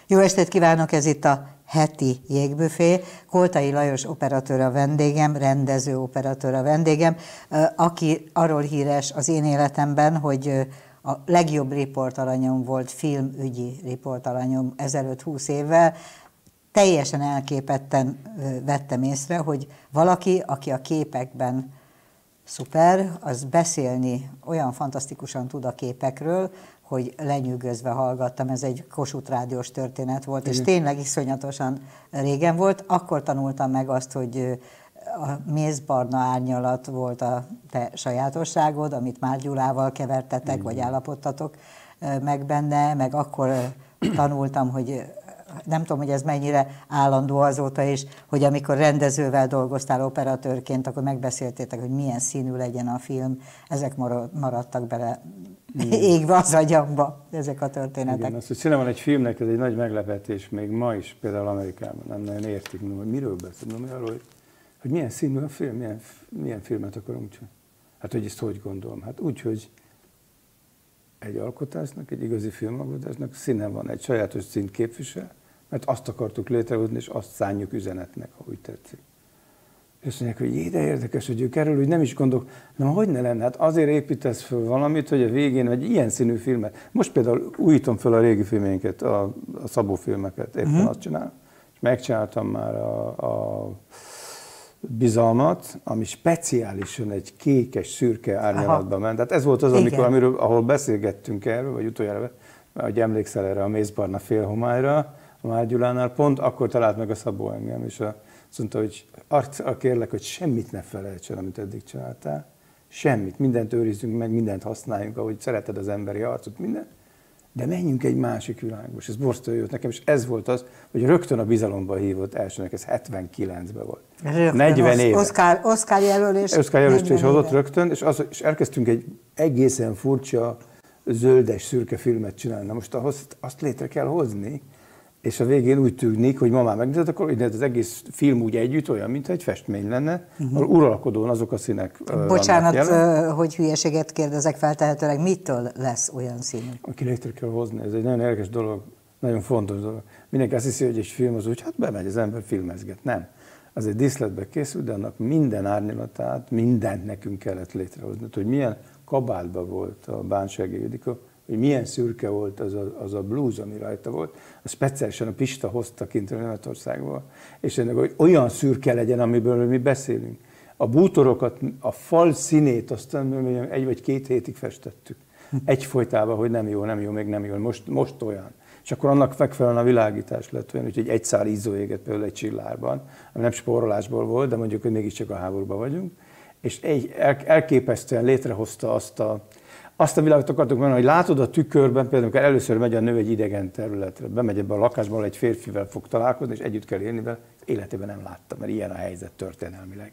Jó estét kívánok, ez itt a heti Jégbüfé. Koltai Lajos operatőr a vendégem, rendező operatőr a vendégem, aki arról híres az én életemben, hogy a legjobb riportalanyom volt, filmügyi riportalanyom ezelőtt 20 évvel. Teljesen elképetten vettem észre, hogy valaki, aki a képekben szuper, az beszélni olyan fantasztikusan tud a képekről, hogy lenyűgözve hallgattam, ez egy Kossuth Rádiós történet volt, és tényleg iszonyatosan régen volt. Akkor tanultam meg azt, hogy a mézbarna árnyalat volt a te sajátosságod, amit Már Gyulával kevertetek, vagy állapodtatok meg benne, meg akkor tanultam, hogy nem tudom, hogy ez mennyire állandó azóta is, hogy amikor rendezővel dolgoztál operatőrként, akkor megbeszéltétek, hogy milyen színű legyen a film. Ezek maradtak bele égve az agyamba, ezek a történetek. Igen, az, hogy színe van egy filmnek, ez egy nagy meglepetés, még ma is, például Amerikában nem nagyon értik, hogy miről beszélünk, arról, hogy milyen színű a film, milyen filmet akarunk csinálni. Hát, hogy ezt hogy gondolom? Hát úgy, hogy egy alkotásnak, egy igazi filmalkotásnak színe van, egy sajátos színt képvisel, mert azt akartuk létrehozni, és azt szánjuk üzenetnek, ahogy tetszik. És azt mondják, hogy de érdekes, hogy ők erről, hogy nem is gondolok, na hogy ne lenne, hát azért építesz föl valamit, hogy a végén egy ilyen színű filmet. Most például újítom föl a régi filmeinket, a Szabó filmeket, éppen azt csinálom, és megcsináltam már a Bizalmat, ami speciálisan egy kékes, szürke árnyalatba ment. Tehát ez volt az, ahol beszélgettünk erről, vagy utoljára, hogy emlékszel erre a mézbarna félhomályra, a Már Gyulánál, pont akkor talált meg a Szabó engem, és azt mondta, hogy kérlek, hogy semmit ne felejts el, amit eddig csináltál. Semmit, mindent őrizzünk meg, mindent használjunk, ahogy szereted az emberi arcot, mindent. De menjünk egy másik világba, és ez borzasztó jött nekem, és ez volt az, hogy rögtön a Bizalomba hívott elsőnek, ez 79-ben volt. Rögtön, 40 éve. Oscar jelölés. Oscar jelölést is hozott rögtön, és elkezdtünk egy egészen furcsa, zöldes, szürke filmet csinálni. Na most ahhoz azt létre kell hozni, és a végén úgy tűnik, hogy ma már megnézed, akkor az egész film úgy együtt olyan, mintha egy festmény lenne, ahol uralkodón azok a színek Bocsánat, hogy hülyeséget kérdezek, feltehetőleg mitől lesz olyan színű? Aki létre kell hozni, ez egy nagyon érdekes dolog, nagyon fontos dolog. Mindenki azt hiszi, hogy egy film az úgy, hát bemegy az ember, filmezget. Nem. Az egy díszletbe készült, de annak minden árnyalatát, mindent nekünk kellett létrehozni. Hogy milyen kabátban volt a Bánsági Judika, hogy milyen szürke volt az a blues, ami rajta volt, az speciálisan a Pista hozta kint Németországból, és ennek, hogy olyan szürke legyen, amiből mi beszélünk. A bútorokat, a fal színét aztán 1 vagy 2 hétig festettük. Egyfolytában, hogy nem jó, még nem jó, most olyan. És akkor annak megfelelően a világítás lett olyan, úgyhogy egy szál izzó égett például egy csillárban, ami nem spórolásból volt, de mondjuk, hogy mégiscsak a háborúban vagyunk, és elképesztően létrehozta azt a világot akartuk mondani, hogy látod a tükörben, például amikor először megy a nő egy idegen területre, bemegy ebbe a lakásba, ahol egy férfivel fog találkozni, és együtt kell élni vele, életében nem látta, mert ilyen a helyzet történelmileg.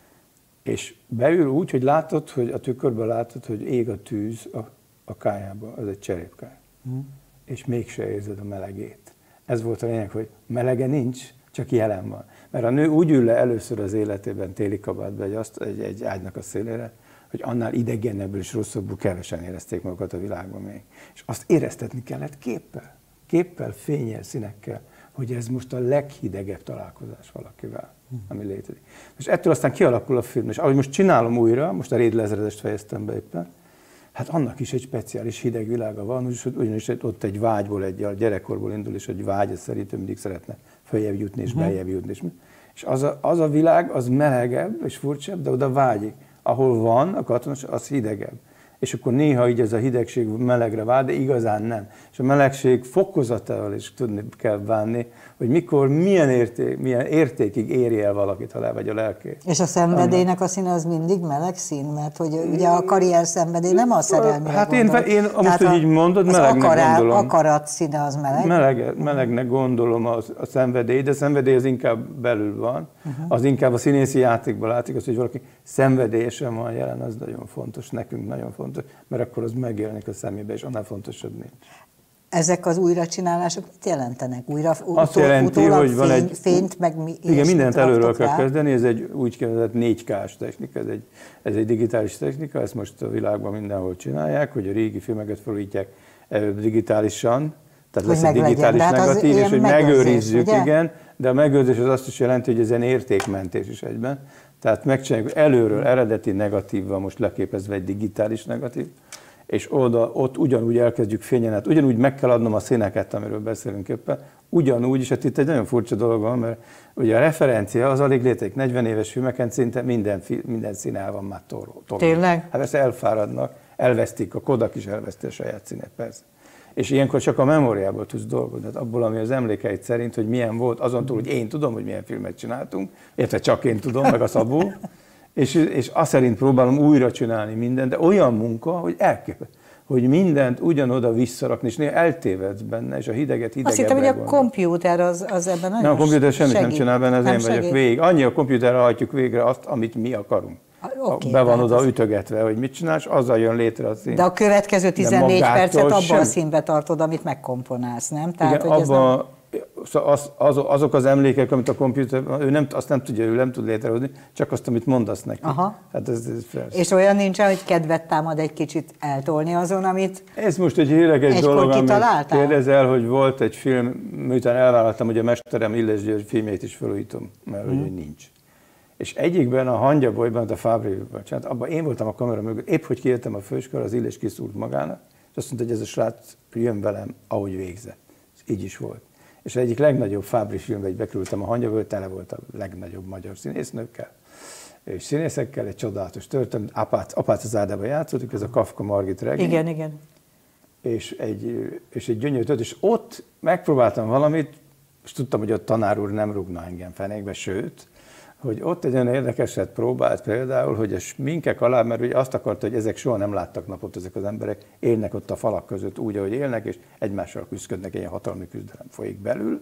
És beül úgy, hogy látod, hogy a tükörben látod, hogy ég a tűz a kájába, az egy cserépkály. És mégse érzed a melegét. Ez volt a lényeg, hogy melege nincs, csak jelen van. Mert a nő úgy ül le először az életében téli kabátba egy ágynak a szélére, hogy annál idegenebbül és rosszabbul kevesen érezték magukat a világban még. És azt éreztetni kellett képpel, fénnyel, színekkel, hogy ez most a leghidegebb találkozás valakivel, ami létezik. És ettől aztán kialakul a film, és ahogy most csinálom újra, most a Rédl ezredest fejeztem be éppen, hát annak is egy speciális hideg világa van, ugyanis ott egy vágyból, egy gyerekkorból indul, és egy vágy, szerintem mindig szeretne följebb jutni és beljebb jutni. És az a világ, az melegebb és furcsább, de oda vágyik. Ahol van a katonaság, az hidegebb. És akkor néha így ez a hidegség melegre vált, de igazán nem. És a melegség fokozatával is tudni kell bánni, hogy mikor, milyen értékig éri el valakit, ha levegy a lelkét. És a szenvedélynek a színe az mindig meleg szín? Mert hogy ugye a karrier szenvedély nem a szerelmire hát gondol. én most, hogy így mondod, melegnek gondolom. Az akarat színe az meleg? Melegnek gondolom a szenvedély, de a szenvedély az inkább belül van. Az inkább a színészi játékban látszik, az, hogy valaki szenvedélyesen van jelen, az nagyon fontos, nekünk nagyon fontos, mert akkor az megjelenik a szemébe, és annál fontosabb nincs. Ezek az újracsinálások mit jelentenek? Azt jelenti, hogy van egy... fényt, meg igen, mindent előről kell kezdeni, ez egy úgy kérdezett 4K-s technika, ez egy digitális technika, ezt most a világban mindenhol csinálják, hogy a régi filmeket felújítják digitálisan, Tehát lesz egy digitális negatív, és hogy megőrizzük, ugye? igen, de a megőrzés az azt is jelenti, hogy ezen értékmentés is egyben. Tehát megcsináljuk előről eredeti negatívval most leképezve egy digitális negatív, és ott ugyanúgy elkezdjük fényen, hát ugyanúgy meg kell adnom a színeket, amiről beszélünk éppen, ugyanúgy, és hát itt egy nagyon furcsa dolog van, mert ugye a referencia az alig létezik, 40 éves filmeken szinte minden szín el van már tolva. Tényleg? Hát ezt elfáradnak, elvesztik, a Kodak is elveszti a saját színet, persze. És ilyenkor csak a memóriából tudsz dolgozni, hát abból, ami az emlékeit szerint, hogy milyen volt, azon túl, hogy én tudom, hogy milyen filmet csináltunk, illetve csak én tudom, meg a Szabó, és azt szerint próbálom újra csinálni mindent, de olyan munka, hogy elképesztő, hogy mindent ugyanoda visszarakni, és néha eltévedsz benne, és a hideget hidegebbre. Azt hittem, hogy a kompjúter az ebben nagyon nem, a kompjúter semmit nem csinál benne, az én vagyok végig. Annyi a kompjúterre hajtjuk végre azt, amit mi akarunk. Okay, be van oda ütögetve, hogy mit csinálsz, azzal jön létre a szín. De a következő 14 percet abban a színbe tartod, amit megkomponálsz, nem? Tehát, igen, abban azok az emlékek, amit a kompjúter, azt nem tudja, ő nem tud létrehozni, csak azt, amit mondasz neki. Aha. Hát ez és olyan nincsen, hogy kedvet támad egy kicsit eltolni azon, amit ez most egy érdekes dolog, amit kérdezel, hogy volt egy film, miután elvállaltam, hogy a mesterem Illes György filmjét is felújítom, mert hogy nincs. És egyikben a Hangyabolyban, a Fábri-ban csinált, abban én voltam a kamera mögött, épp hogy kijöttem a főiskolára, az Illés kiszúrt magának, és azt mondta, hogy ez a srác jön velem, ahogy végzett. És így is volt. És egyik legnagyobb Fábri filmbe bekerültem a Hangyabolyba, tele volt a legnagyobb magyar színésznőkkel, és színészekkel, egy csodálatos Apác az Ádában játszottuk, ez a Kafka Margit regény. Igen, igen. És egy gyönyörű történet, és ott megpróbáltam valamit, és tudtam, hogy ott tanár úr nem rúgna engem fenékbe, sőt, hogy ott egy olyan érdekeset próbált például, hogy a sminkek alá, mert ugye azt akarta, hogy ezek soha nem láttak napot, ezek az emberek élnek ott a falak között úgy, ahogy élnek, és egymással küzdködnek, ilyen hatalmi küzdelem folyik belül,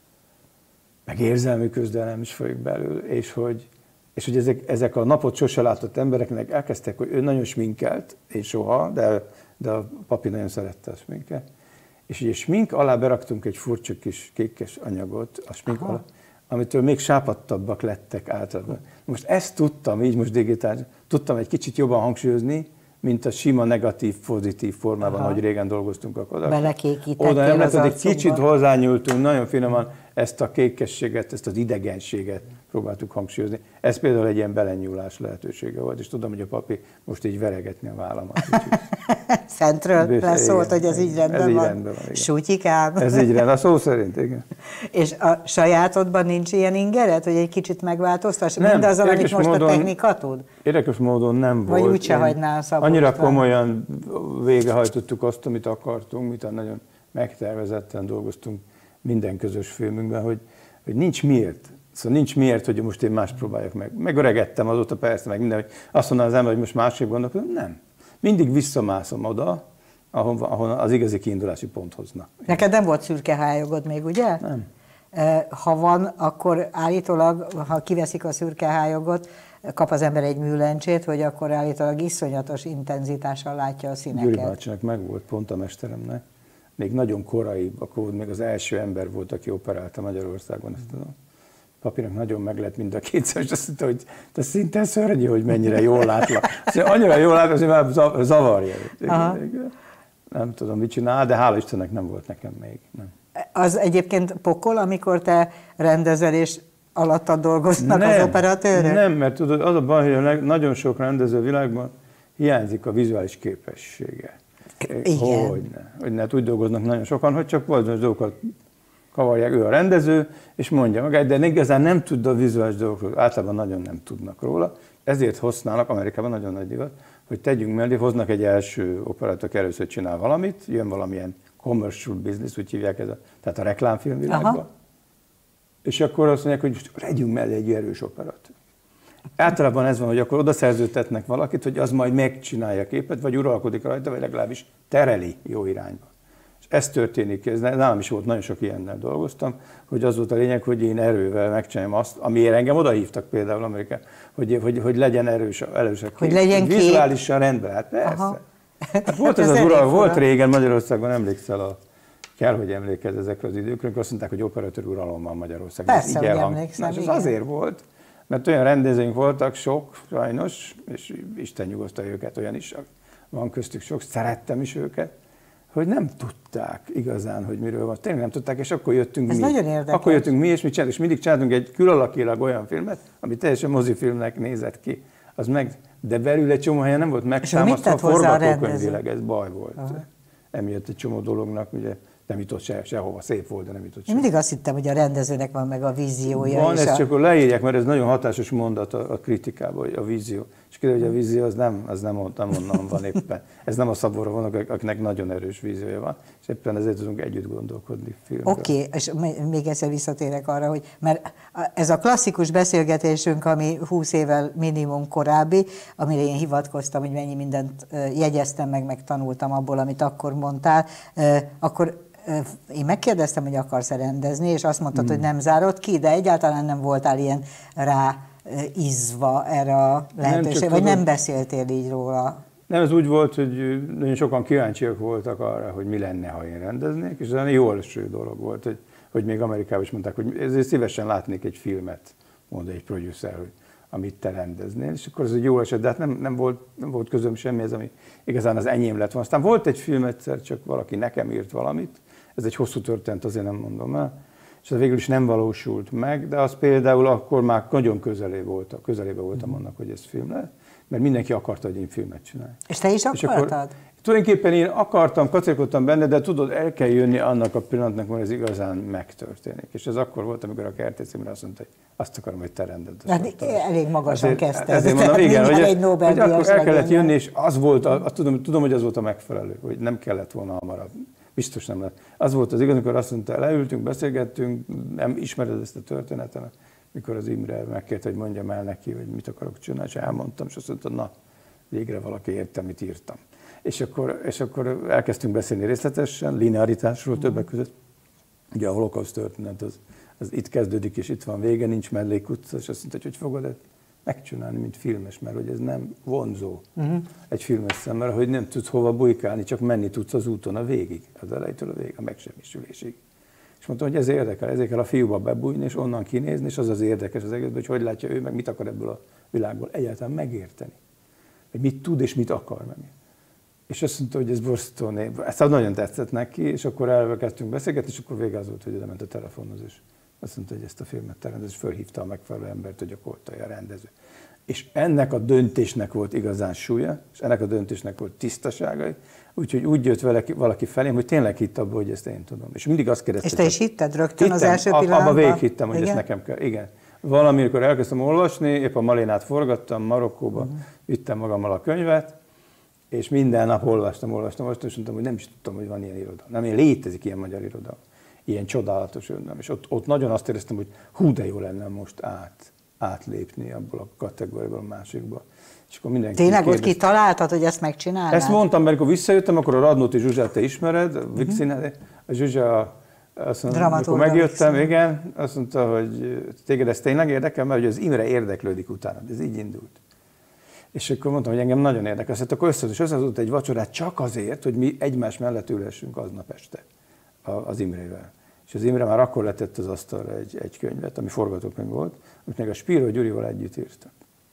meg érzelmi küzdelem is folyik belül, és hogy ezek a napot sose látott embereknek elkezdtek, hogy ő nagyon sminkelt, én soha, de a papi nagyon szerette a sminket, és ugye smink alá beraktunk egy furcsa kis kékes anyagot, a smink alá, amitől még sápadtabbak lettek általában. Most ezt tudtam, így most digitális, tudtam egy kicsit jobban hangsúlyozni, mint a sima negatív, pozitív formában, ahogy régen dolgoztunk a Kodak. Belekékítettél oda nem az lehet, egy kicsit hozzányúltunk, nagyon finoman ezt a kékességet, ezt az idegenséget próbáltuk hangsúlyozni. Ez például egy ilyen belenyúlás lehetősége volt, és tudom, hogy a papi most így veregetni a vállamat. Szentről leszólt, hogy ez így rendben van. Sutyikám. Ez így rendben, a szó szerint, igen. És a sajátodban nincs ilyen ingeret, hogy egy kicsit megváltoztass? Mindazzal, amit most a technika tud? Érdekes módon nem volt. Vagy úgyse hagynál Szabó annyira István. komolyan végrehajtottuk azt, amit akartunk, mit nagyon megtervezetten dolgoztunk minden közös filmünkben, hogy nincs miért. Szóval nincs miért, hogy most én más próbáljak meg. Megöregettem azóta persze, meg minden, hogy azt mondaná az ember, hogy most másképp gondolkodom. Nem. Mindig visszamászom oda, ahol az igazi kiindulási pont hozna. Neked nem volt szürkehályogod még, ugye? Nem. Ha van, akkor állítólag, ha kiveszik a szürkehályogot, kap az ember egy műlencsét, hogy akkor állítólag iszonyatos intenzitással látja a színeket. Gyuri bácsinak megvolt pont a mesteremnek. Még nagyon korai, akkor még az első ember volt, aki operálta Magyarországon, ezt tudom. Papinak nagyon meg lett mind a kétszer, és azt mondta, hogy te szinte szörnyű, hogy mennyire jól látlak. Annyira jól látlak, hogy már zavarja. Nem tudom, mit csinál, de hála Istennek nem volt nekem még. Nem. Az egyébként pokol, amikor te rendezel, és alattad dolgoznak az operatőrök? Nem, mert tudod, az a baj, hogy nagyon sok rendező világban hiányzik a vizuális képessége. Igen. Hogyne, úgy dolgoznak nagyon sokan, hogy csak valós dolgokat kavarják, ő a rendező, és mondja magát, de igazán nem tud a vizuális dolgokról, általában nagyon nem tudnak róla, ezért használnak, Amerikában nagyon nagy divat, hogy tegyünk mellé, hoznak egy első operatőr, aki először csinál valamit, jön valamilyen commercial business, úgy hívják tehát a reklámfilmvilágban, és akkor azt mondják, hogy most legyünk mellé egy erős operatőr. Általában ez van, hogy akkor oda szerződtetnek valakit, hogy az majd megcsinálja a képet, vagy uralkodik rajta, vagy legalábbis tereli jó irányba. És ez történik, nálam is volt, nagyon sok ilyennel dolgoztam, hogy az volt a lényeg, hogy én erővel megcsináljam azt, amiért engem odahívtak például Amerikában, hogy legyen erős hogy legyen kép. Vizuálisan rendben, hát persze. Hát volt ez az volt régen Magyarországon, emlékszel, kell, hogy emlékezz ezekre az időkre, azt mondták, hogy operatőr uralom van Magyarországon. Persze, hogy emlékszem. És az azért volt, mert olyan rendezőink voltak sok, sajnos, és Isten nyugosztalja őket, olyan is van köztük sok, szerettem is őket, hogy nem tudták igazán, hogy miről van. Tényleg nem tudták, és akkor jöttünk Ez mi. nagyon érdekes. Akkor jöttünk mi, és mi csináltunk, és mindig csináltunk egy külalakilag olyan filmet, ami teljesen mozifilmnek nézett ki. Az meg, de belül egy csomó helyen nem volt megtámasztva, forgatókönyvileg, ez baj volt. Emiatt egy csomó dolognak, ugye nem jutott sehova, szép volt, de nem jutott Én mindig azt hittem, hogy a rendezőnek van meg a víziója. Van, ezt csak leírják, mert ez nagyon hatásos mondat a kritikában, hogy a vízió. És kiderül, hogy a vízió az nem onnan van éppen. Ez nem a Szabóra van, akinek nagyon erős víziója van, és éppen ezért tudunk együtt gondolkodni filmről. Oké, és még egyszer visszatérek arra, hogy mert ez a klasszikus beszélgetésünk, ami 20 évvel minimum korábbi, amire én hivatkoztam, hogy mennyi mindent jegyeztem meg tanultam abból, amit akkor mondtál, akkor én megkérdeztem, hogy akarsz-e rendezni, és azt mondtad, hogy nem zárod ki, de egyáltalán nem voltál ilyen rá izva erre a lehetőségre, vagy nem beszéltél így róla? Nem, ez úgy volt, hogy nagyon sokan kíváncsiak voltak arra, hogy mi lenne, ha én rendeznék, és ez egy jó első dolog volt, hogy még Amerikában is mondták, hogy ezért szívesen látnék egy filmet, mondta egy producer, hogy amit te rendeznél, és akkor ez egy jó eset, de hát nem volt közöm semmi, ez ami igazán az enyém lett volna. Aztán volt egy film egyszer, csak valaki nekem írt valamit, ez egy hosszú történet, azért nem mondom el, és ez végül is nem valósult meg, de az például akkor már nagyon közelébe voltam annak, hogy ez film lesz, mert mindenki akarta, hogy én filmet csinálj. És te is akartad? Tulajdonképpen én akartam, kacérkodtam benne, de tudod, el kell jönni annak a pillanatnak, hogy ez igazán megtörténik. És ez akkor volt, amikor a Kertész Imre azt mondta, hogy azt akarom, hogy te rendezd. Hát elég magasan kezdted. Ezért mondom, igen, hogy akkor el kellett jönni, és az volt, tudom, hogy az volt a megfelelő, hogy nem kellett volna hamarabb. Biztos nem lett. Az volt az igaz, amikor azt mondta, leültünk, beszélgettünk, nem ismered ezt a történetet, mikor az Imre megkérte, hogy mondjam el neki, hogy mit akarok csinálni, és elmondtam, és azt mondta, na, végre valaki érte, amit írtam. És akkor elkezdtünk beszélni részletesen, linearitásról többek között. Ugye a holokauszt történet az itt kezdődik, és itt van vége, nincs mellékutca, és azt mondta, hogy fogod ezt megcsinálni, mint filmes, mert hogy ez nem vonzó egy filmes szemmel, hogy nem tudsz hova bujkálni, csak menni tudsz az úton a végig, az elejétől a végig, a megsemmisülésig. És mondtam, hogy ez érdekel, ezért kell a fiúba bebújni, és onnan kinézni, és az az érdekes az egészben, hogy látja ő meg, mit akar ebből a világból egyáltalán megérteni. Hogy mit tud és mit akar meg. És azt mondta, hogy ez borzasztó név. Ez nagyon tetszett neki, és akkor elkezdtünk beszélgetni, és akkor vége az volt, hogy oda ment a telefonhoz, és azt mondta, hogy ezt a filmet te rendez, és fölhívta a megfelelő embert, hogy a Koltai a rendező. És ennek a döntésnek volt igazán súlya, és ennek a döntésnek volt tisztaságai, úgyhogy úgy jött valaki felém, hogy tényleg hitt abba, hogy ezt én tudom. És mindig azt kérdezte. És te is hitted rögtön az első pillanatban? Abba végighittem, hogy ezt nekem kell. Igen. Valamikor elkezdtem olvasni, épp a Malénát forgattam, Marokkóba, vittem magammal a könyvet, és minden nap olvastam, és mondtam, hogy nem is tudtam, hogy van ilyen irodalom. Nem, létezik ilyen magyar irodalom, ilyen csodálatos irodalom. És ott nagyon azt éreztem, hogy hú, de jó lenne most átlépni abból a kategóriából a másikba. És akkor mindenki tényleg ott kitaláltad, hogy ezt megcsinálnád? Ezt mondtam, mert amikor visszajöttem, akkor a Radnóti Zsuzsát te ismered, a Vixinát, a Zsuzsa, azt mondta, amikor megjöttem, igen, azt mondta, hogy téged ez tényleg érdekel, mert hogy az Imre érdeklődik utána. Ez így indult. És akkor mondtam, hogy engem nagyon érdekel. Szóval akkor összehozott egy vacsorát csak azért, hogy mi egymás mellett ülhessünk aznap este az Imrével. És az Imre már akkor letett az asztalra egy könyvet, ami forgatókönyv volt, amit meg a Spiro Gyurival együtt írtak.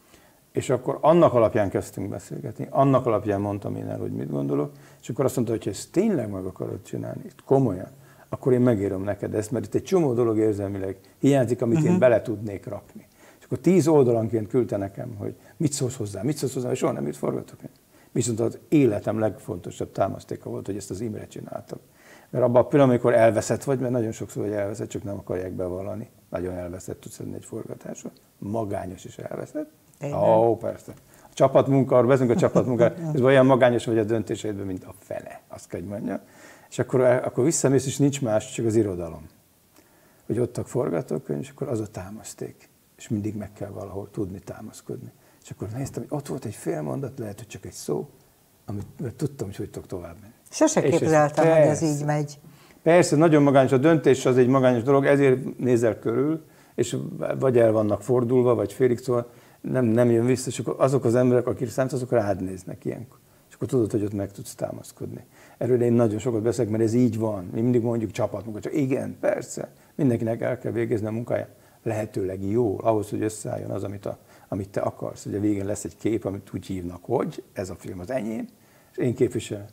És akkor annak alapján kezdtünk beszélgetni, annak alapján mondtam én el, hogy mit gondolok, és akkor azt mondta, hogy ha ezt tényleg meg akarod csinálni, itt komolyan, akkor én megírom neked ezt, mert itt egy csomó dolog érzelmileg hiányzik, amit én bele tudnék rakni. És akkor 10 oldalanként küldte nekem, hogy mit szólsz hozzá, és soha nem írt forgatókönyv. Viszont az életem legfontosabb támasztéka volt, hogy ezt az Imre csináltam. Mert abban a pillanatban, amikor elveszett vagy, mert nagyon sokszor vagy elveszett, csak nem akarják bevallani. Nagyon elveszett tudsz lenni egy forgatásra. Magányos is elveszett. Ó, persze. A csapatmunkáról, beszélünk a csapatmunkáról, ez olyan magányos vagy a döntéseidben, mint a fele, azt kell, hogy mondja. És akkor visszamész, és nincs más, csak az irodalom. Hogy ott a forgatókönyv, és akkor az a támaszték. És mindig meg kell valahol tudni támaszkodni. És akkor néztem, hogy ott volt egy fél mondat, lehet, hogy csak egy szó, amit tudtam, hogy tudok tovább menni. Sose képzeltem, hogy ez így megy. Persze, nagyon magányos, a döntés az egy magányos dolog, ezért nézel körül, és vagy el vannak fordulva, vagy félig, szóval nem jön vissza, és akkor azok az emberek, akik számít, azok rád néznek ilyenkor. És akkor tudod, hogy ott meg tudsz támaszkodni. Erről én nagyon sokat beszélek, mert ez így van. Mi mindig mondjuk csapatmunka, csak igen, persze, mindenkinek el kell végezni a munkáját lehetőleg jól, ahhoz, hogy összeálljon az, amit te akarsz. Ugye végén lesz egy kép, amit úgy hívnak, hogy ez a film az enyém, és én képviselem.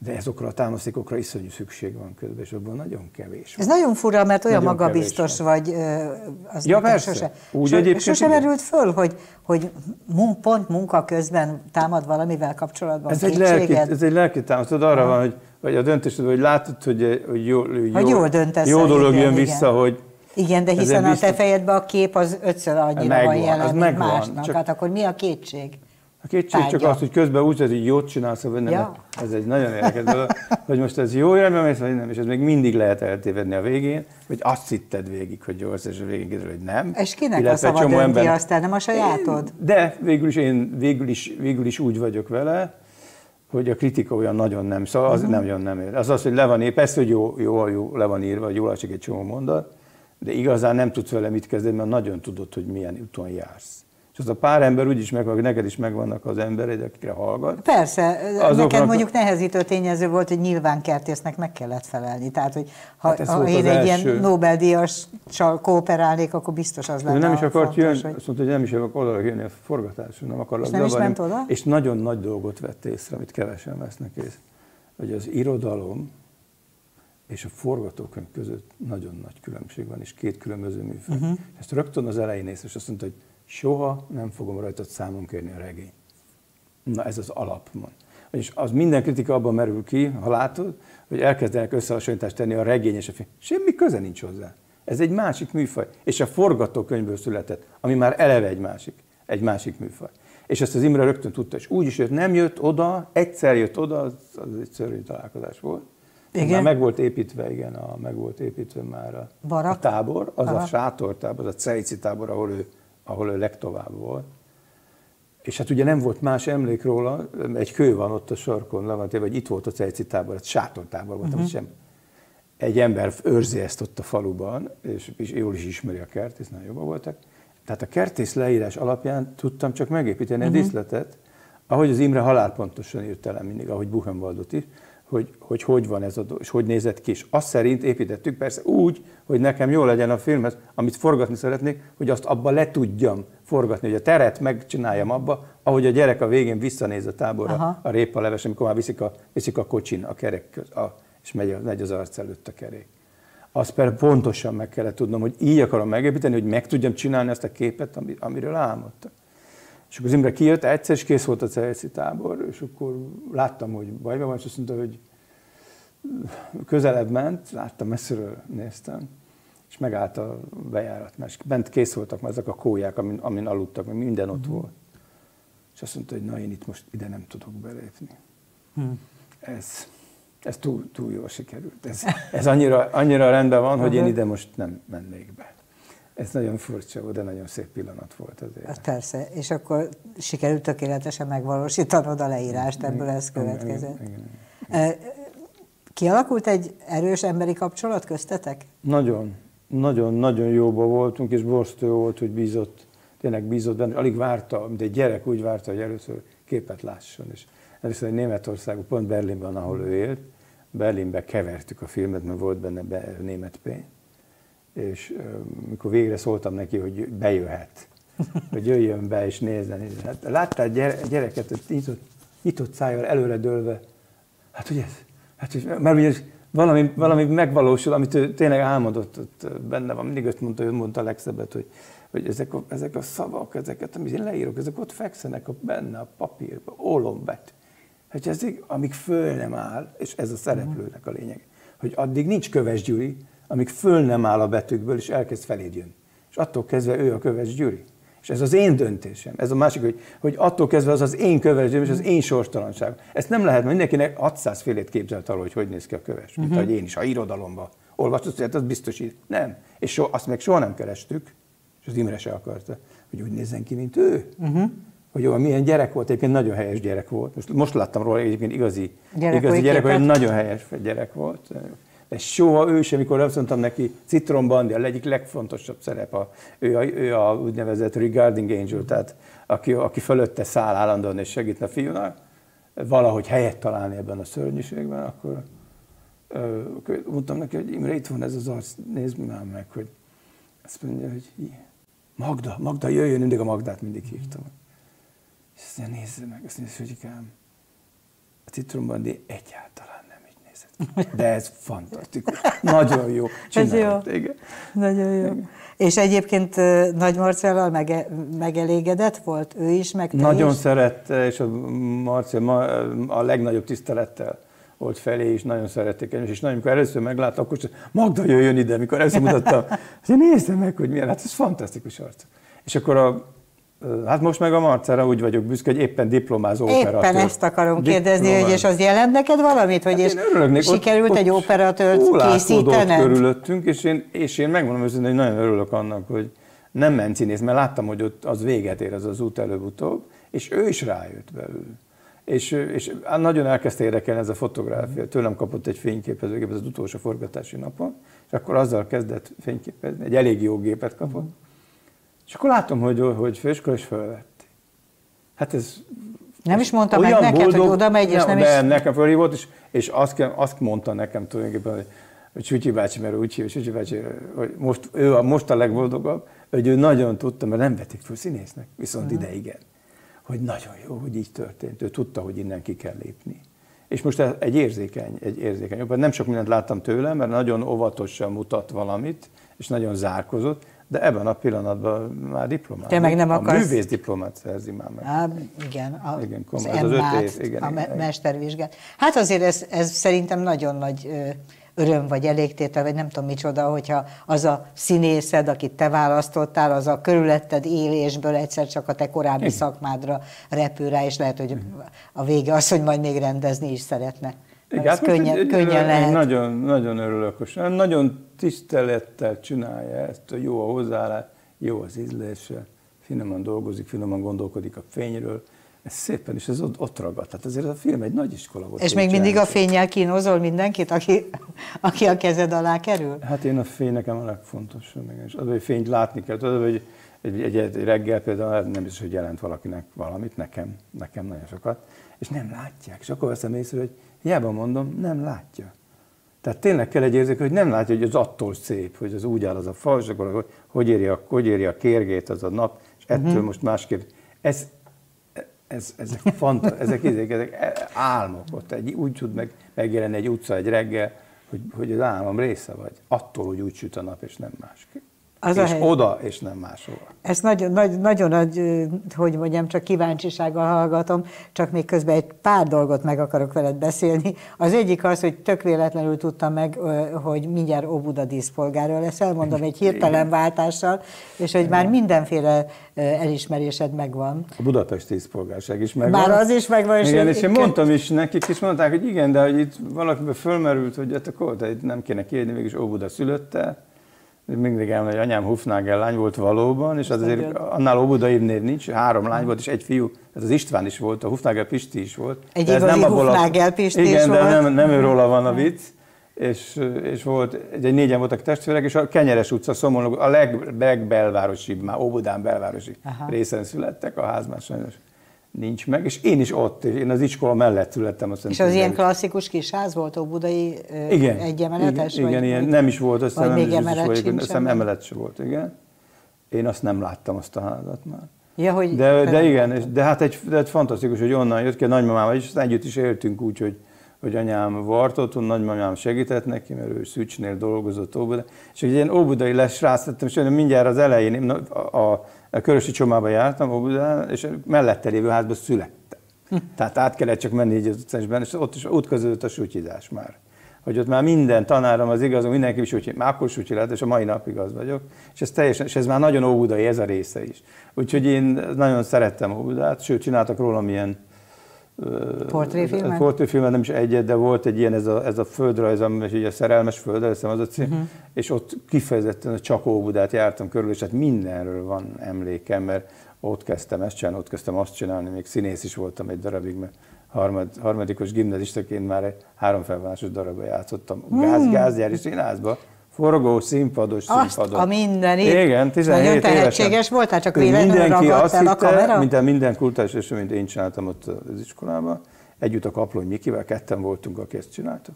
de ezokra a támasztékokra iszonyú szükség van közben, és abban nagyon kevés van. Ez nagyon fura, mert olyan Nagyon magabiztos vagy. Az ja, persze. Sose merült föl, hogy pont munka közben támad valamivel kapcsolatban kétséged? Ez egy lelki támasztod, arra van, hogy a döntésed, hogy látod, hogy jó dolog jön vissza, hogy igen, de hiszen a te fejedben a kép az 5-ször annyira van jelen, mint másnak. Hát akkor mi a kétség? A kétség csak az, hogy közben úgy, hogy jót csinálsz, vagy nem. Ja. Ez egy nagyon érdekes dolog, hogy most ez jó irányba mész, vagy nem, és ez még mindig lehet eltévedni a végén, hogy azt hitted végig, hogy jó, és a végén kiderül, hogy nem. És kinek a szava dönti aztán, nem a sajátod? De végül is úgy vagyok vele, hogy a kritika olyan nagyon nem, szóval az nagyon nem ér. Az, hogy le van írva, persze, hogy jó le van írva, hogy jól esik egy csomó mondat, de igazán nem tudsz vele mit kezdeni, mert nagyon tudod, hogy milyen úton jársz. És az a pár ember úgyis megvan, neked is megvannak az embereid, akikre hallgat. Persze, neked mondjuk nehezítő tényező volt, hogy nyilván kertésznek meg kellett felelni. Tehát, hogy ha én egy ilyen Nobel-díjassal kooperálnék, akkor biztos az lenne. Ő nem is akart jönni, azt mondta, hogy nem is akarok oda jönni a forgatásra, nem akarok zavarni. És nem is ment oda? És nagyon nagy dolgot vett észre, amit kevesen vesznek észre, hogy az irodalom és a forgatókönyv között nagyon nagy különbség van, és két különböző műfaj. Ezt rögtön az elején észre, és azt mondta, hogy soha nem fogom rajtad számon kérni a regény. Na ez az alapmond. És az minden kritika abban merül ki, ha látod, hogy elkezdenek összehasonlítást tenni a regény és a film. Semmi köze nincs hozzá. Ez egy másik műfaj. És a forgatókönyvből született, ami már eleve egy másik műfaj. És ezt az Imre rögtön tudta, és úgy is jött, nem jött oda, egyszer jött oda, az egy szörnyű találkozás volt. Igen? Már meg volt építve már a tábor, az a sátortábor, az a Cejci tábor, ahol ő legtovább volt. És hát ugye nem volt más emlék róla, egy kő van ott a sarkon, le van téve, hogy itt volt a Cejci tábor, egy sátortábor volt, amit sem. Egy ember őrzi ezt ott a faluban, és jól is ismeri a kertész, nagyon jobban voltak. Tehát a kertész leírás alapján tudtam csak megépíteni egy díszletet, ahogy az Imre halálpontosan írt el mindig, ahogy Buchenwaldot is, hogy van ez a dolog, és hogy nézett ki. És azt szerint építettük, persze úgy, hogy nekem jó legyen a filmhez, amit forgatni szeretnék, hogy azt abba le tudjam forgatni, hogy a teret megcsináljam abba, ahogy a gyerek a végén visszanéz a táborra, a répaleves, amikor már viszik a kocsin a kerek és megy az arc előtt a kerék. Azt például pontosan meg kellett tudnom, hogy így akarom megépíteni, hogy meg tudjam csinálni azt a képet, amiről álmodtam. És akkor az Imre kijött, egyszer is kész volt a Cejci tábor, és akkor láttam, hogy bajban van, és azt mondta, hogy közelebb ment, láttam, messziről néztem, és megállt a bejárat, mert bent kész voltak már ezek a kólyák, amin aludtak, mert minden ott volt. És azt mondta, hogy na, én itt most ide nem tudok belépni. Ez túl jól sikerült. Ez annyira rendben van, hogy én ide most nem mennék be. Ez nagyon furcsa volt, de nagyon szép pillanat volt azért. Hát persze, és akkor sikerült tökéletesen megvalósítanod a leírást, ebből ez következett. Igen. Kialakult egy erős emberi kapcsolat köztetek? Nagyon jóban voltunk, és borzasztó jó volt, hogy tényleg bízott benne. Alig várta, mint egy gyerek úgy várta, hogy először képet lásson. És először egy Németországban, pont Berlinben, ahol ő élt, Berlinbe kevertük a filmet, mert volt benne német pénz. És mikor végre szóltam neki, hogy bejöhet, hogy jöjjön be és nézzen. Hát láttál gyereket, hogy nyitott szájjal előre dőlve, hát hogy ez? Hát, mert ugye valami megvalósul, amit ő tényleg álmodott, ott benne van. Mindig ő mondta a legszebbet, hogy ezek a szavak, ezeket, amit én leírok, ezek ott fekszenek benne a papírban, ólombet. Hát ezek, amíg föl nem áll, és ez a szereplőnek a lényeg, hogy addig nincs Köves Gyuri, amíg föl nem áll a betűkből, és elkezd feléd jönni. És attól kezdve ő a Köves Gyuri. És ez az én döntésem. Ez a másik, hogy attól kezdve az én Köves Gyuri, és az én sorstalanságom. Ezt nem lehet, mert mindenkinek 600 félét képzelt arról, hogy néz ki a köves. Mint ahogy én is, ha irodalomban olvastad, hát az biztos így. Nem. És azt meg soha nem kerestük, és az Imre se akarta, hogy úgy nézzen ki, mint ő. Hogy jó, milyen gyerek volt, egyébként nagyon helyes gyerek volt. Most láttam róla egyébként igazi gyerek, hogy nagyon helyes gyerek volt. De soha ő sem, amikor azt mondtam neki, Citron Bandi, a egyik legfontosabb szerep, ő a úgynevezett regarding angel, tehát aki fölötte száll állandóan és segít a fiúnak, valahogy helyet találni ebben a szörnyűségben, akkor mondtam neki, hogy Imre, itt van ez az arc, nézd már meg, hogy azt mondja, hogy Magda, jöjjön, mindig a Magdát mindig hívtam. És azt mondja, nézze meg, azt mondja, hogy a Citron Bandi egyáltalán De ez fantasztikus. Nagyon jó. Csináljuk. Igen. Nagyon jó. Igen. És egyébként Nagy Marcellal megelégedett volt? Ő is, meg te nagyon is? szerette, és a Marcell a legnagyobb tisztelettel volt felé is, nagyon szerették és nagyon, amikor először megláttam, akkor Magda jöjjön ide, amikor először mutattam, és én néztem meg, hogy milyen, hát ez fantasztikus arc. És akkor hát most meg a Marcellra úgy vagyok büszke, hogy éppen diplomázó operatőr. Éppen ezt akarom kérdezni, hogy és az jelent neked valamit, hogy hát és sikerült egy operatőrt készítened? Körülöttünk, és én megmondom őszintén, hogy nagyon örülök annak, hogy nem ment színész, mert láttam, hogy ott az véget ér az út előbb-utóbb, és ő is rájött belül. És nagyon elkezdte érdekelni ez a fotográfia. Tőlem kapott egy fényképezőgépet az utolsó forgatási napon, és akkor azzal kezdett fényképezni, egy elég jó gépet kapott. És akkor látom, hogy főiskola is felvetti. Hát ez... Nem is mondta meg neked, boldog, hogy oda megy, és nem is... nekem felhívott, és azt mondta nekem tulajdonképpen, hogy Sütyi bácsi, mert úgy hívja, Sütyi bácsi, hogy most a legboldogabb, hogy ő nagyon tudta, mert nem vették föl színésznek, viszont ide igen. Hogy nagyon jó, hogy így történt. Ő tudta, hogy innen ki kell lépni. És most egy érzékeny. Nem sok mindent láttam tőle, mert nagyon óvatosan mutat valamit, és nagyon zárkozott, de ebben a pillanatban már diplomát. Te meg nem akarsz... A művész diplomát szerzi már meg. Igen, az 5 év. Igen, a mestervizsgát. Hát azért ez szerintem nagyon nagy öröm, vagy elégtétel, vagy nem tudom micsoda, hogyha az a színészed, akit te választottál, az a körülötted élésből egyszer csak a te korábbi szakmádra repül rá, és lehet, hogy a vége az, hogy majd még rendezni is szeretne. Igen, hát könnyen lehet. Nagyon, nagyon örülök, és nagyon tisztelettel csinálja ezt, jó a hozzáállás, jó az ízlése, finoman dolgozik, finoman gondolkodik a fényről. Ez szépen, és ez ott ragadt. Tehát azért a film egy nagy iskola volt. És még mindig a fénnyel kínozol mindenkit, aki a kezed alá kerül? Hát én a fény nekem a legfontosabb. És az, hogy fényt látni kell. Tudod, hogy egy reggel például nem biztos, hogy jelent valakinek valamit, nekem nagyon sokat, és nem látják. És akkor veszem észre, hogy hiába mondom, nem látja. Tehát tényleg kell egy érzék, hogy nem látja, hogy az attól szép, hogy az úgy áll az a fa, és akkor hogy éri a kérgét az a nap, és ettől most másképp. Ezek álmok ott. Úgy tud megjelenni egy utca egy reggel, hogy az álmom része vagy. Attól, hogy úgy süt a nap, és nem másképp. És oda, és nem máshova. Ezt nagyon nagy, hogy mondjam, csak kíváncsisággal hallgatom, csak még közben egy pár dolgot meg akarok veled beszélni. Az egyik az, hogy tök véletlenül tudtam meg, hogy mindjárt Óbuda díszpolgárról lesz, elmondom egy hirtelen váltással, és hogy már mindenféle elismerésed megvan. A budapesti díszpolgárság is megvan. Már az is megvan. Igen, és én mondtam is nekik, és mondták, hogy igen, de hogy itt valakiben fölmerült, hogy akkor nem kéne kiírni, mégis Óbuda szülötte. Mindig elmondom, hogy anyám Hufnagel lány volt valóban, és azért annál óbudaibbnél nincs, 3 lány volt, és egy fiú, ez az István is volt, a Hufnagel Pisti is volt. Egy igazi Hufnagel Pisti is volt. Igen, de nem őróla van a vicc, és volt, egy 4-en voltak testvérek, és a Kenyeres utca, Szomorú, a legbelvárosibb, már Óbudán belvárosi részen születtek, a ház már sajnos nincs meg, és én is ott, én az iskola mellett születtem. És az ilyen klasszikus kisház volt, óbudai egyemeletes? Igen, ilyen nem is volt, azt hiszem emelet se volt, igen. Én azt nem láttam, azt a házat már. Ja, hogy de igen, de hát egy fantasztikus, hogy onnan jött ki a nagymamával, és együtt is éltünk úgy, hogy anyám vart otthon, nagymamám segített neki, mert ő Szücsnél dolgozott Óbudán. És egy ilyen óbudai lesrác lettem, és mindjárt az elején a Körösi Csomába jártam Óbudán, és mellette lévő házban születtem. Tehát át kellett csak menni így az utcán, és ott is útközött a sutyizás már. Hogy ott már minden tanárom az igaz, mindenki is sutyi, már akkor sutyi lett, és a mai napig az vagyok. És ez már nagyon óbudai, ez a része is. Úgyhogy én nagyon szerettem Óbudát, sőt, csináltak rólam ilyen portréfilmet, nem is egyet, de volt egy ilyen, ez a földrajz, a szerelmes földrajz, az a cím, és ott kifejezetten csak Óbudát jártam körül, és hát mindenről van emlékem, mert ott kezdtem ezt csinálni, ott kezdtem azt csinálni, még színész is voltam egy darabig, mert harmadikos gimnazistaként már egy 3 felvonásos darabba játszottam, gázgyári színházba, forgó, színpados. A mindenit. Igen, 17 nagyon tehetséges évesen. voltál, csak véletlenül ragadt el a kamera? Minden kultúrás eseményt én csináltam ott az iskolában. Együtt a Kaplony Mikivel, 2-en voltunk, aki ezt csináltuk.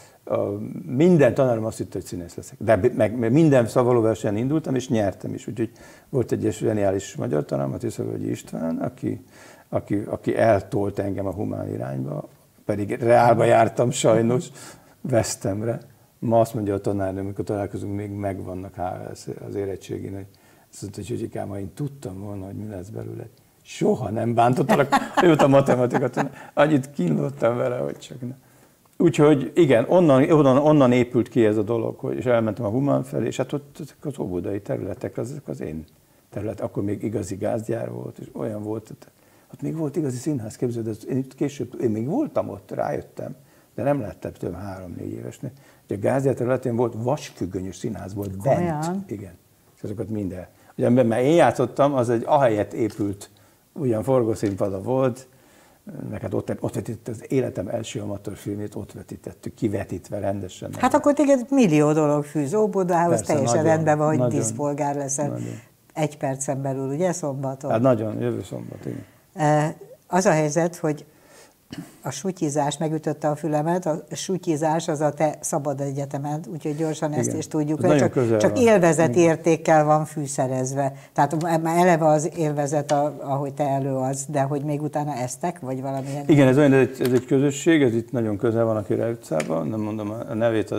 Minden tanárom azt hitte, hogy színész leszek. De meg minden szavalóversenyen indultam, és nyertem is. Úgyhogy volt egy zseniális magyar tanárom, a Tiszavölgyi István, aki eltolt engem a humán irányba, pedig reálba jártam sajnos, West-Hamre. Ma azt mondja a tanárnő, amikor találkozunk, még megvannak az érettségén, hogy azt mondta, hogy Zsuzsikám, ha én tudtam volna, hogy mi lesz belőle, soha nem bántottalak, ő a matematika tanár. Annyit kínlottam vele, hogy csak nem. Úgyhogy igen, onnan épült ki ez a dolog, és elmentem a Human felé, és hát ott az óbudai területek, azok az én terület, akkor még igazi gázgyár volt, és olyan volt, ott még volt igazi színház, képzeld, én még voltam ott, rájöttem, de nem lettem több 3-4 évesnél. A gázgyár területén volt vasfüggönyös színház, volt bent. Igen. És azokat minden. Ugye, mert én játszottam, az egy ahelyett épült, ugyan forgószínpada volt, meg hát ott vetített az életem első amatőr filmét, ott vetítettük, kivetítve rendesen. Hát akkor téged millió dolog fűz Óbudához, teljesen rendben van, hogy díszpolgár leszel. Nagyon. 1 percen belül, ugye, szombaton? Hát nagyon, jövő szombat, igen. Az a helyzet, hogy a sutyizás megütötte a fülemet, a sutyizás az a te szabad egyetemed, úgyhogy gyorsan ezt is tudjuk, hogy csak élvezeti értékkel van fűszerezve. Tehát már eleve az élvezet, ahogy te előadsz, de hogy még utána eztek, vagy valamilyen... Igen, ez egy közösség, ez itt nagyon közel van a Király utcában, nem mondom a nevét,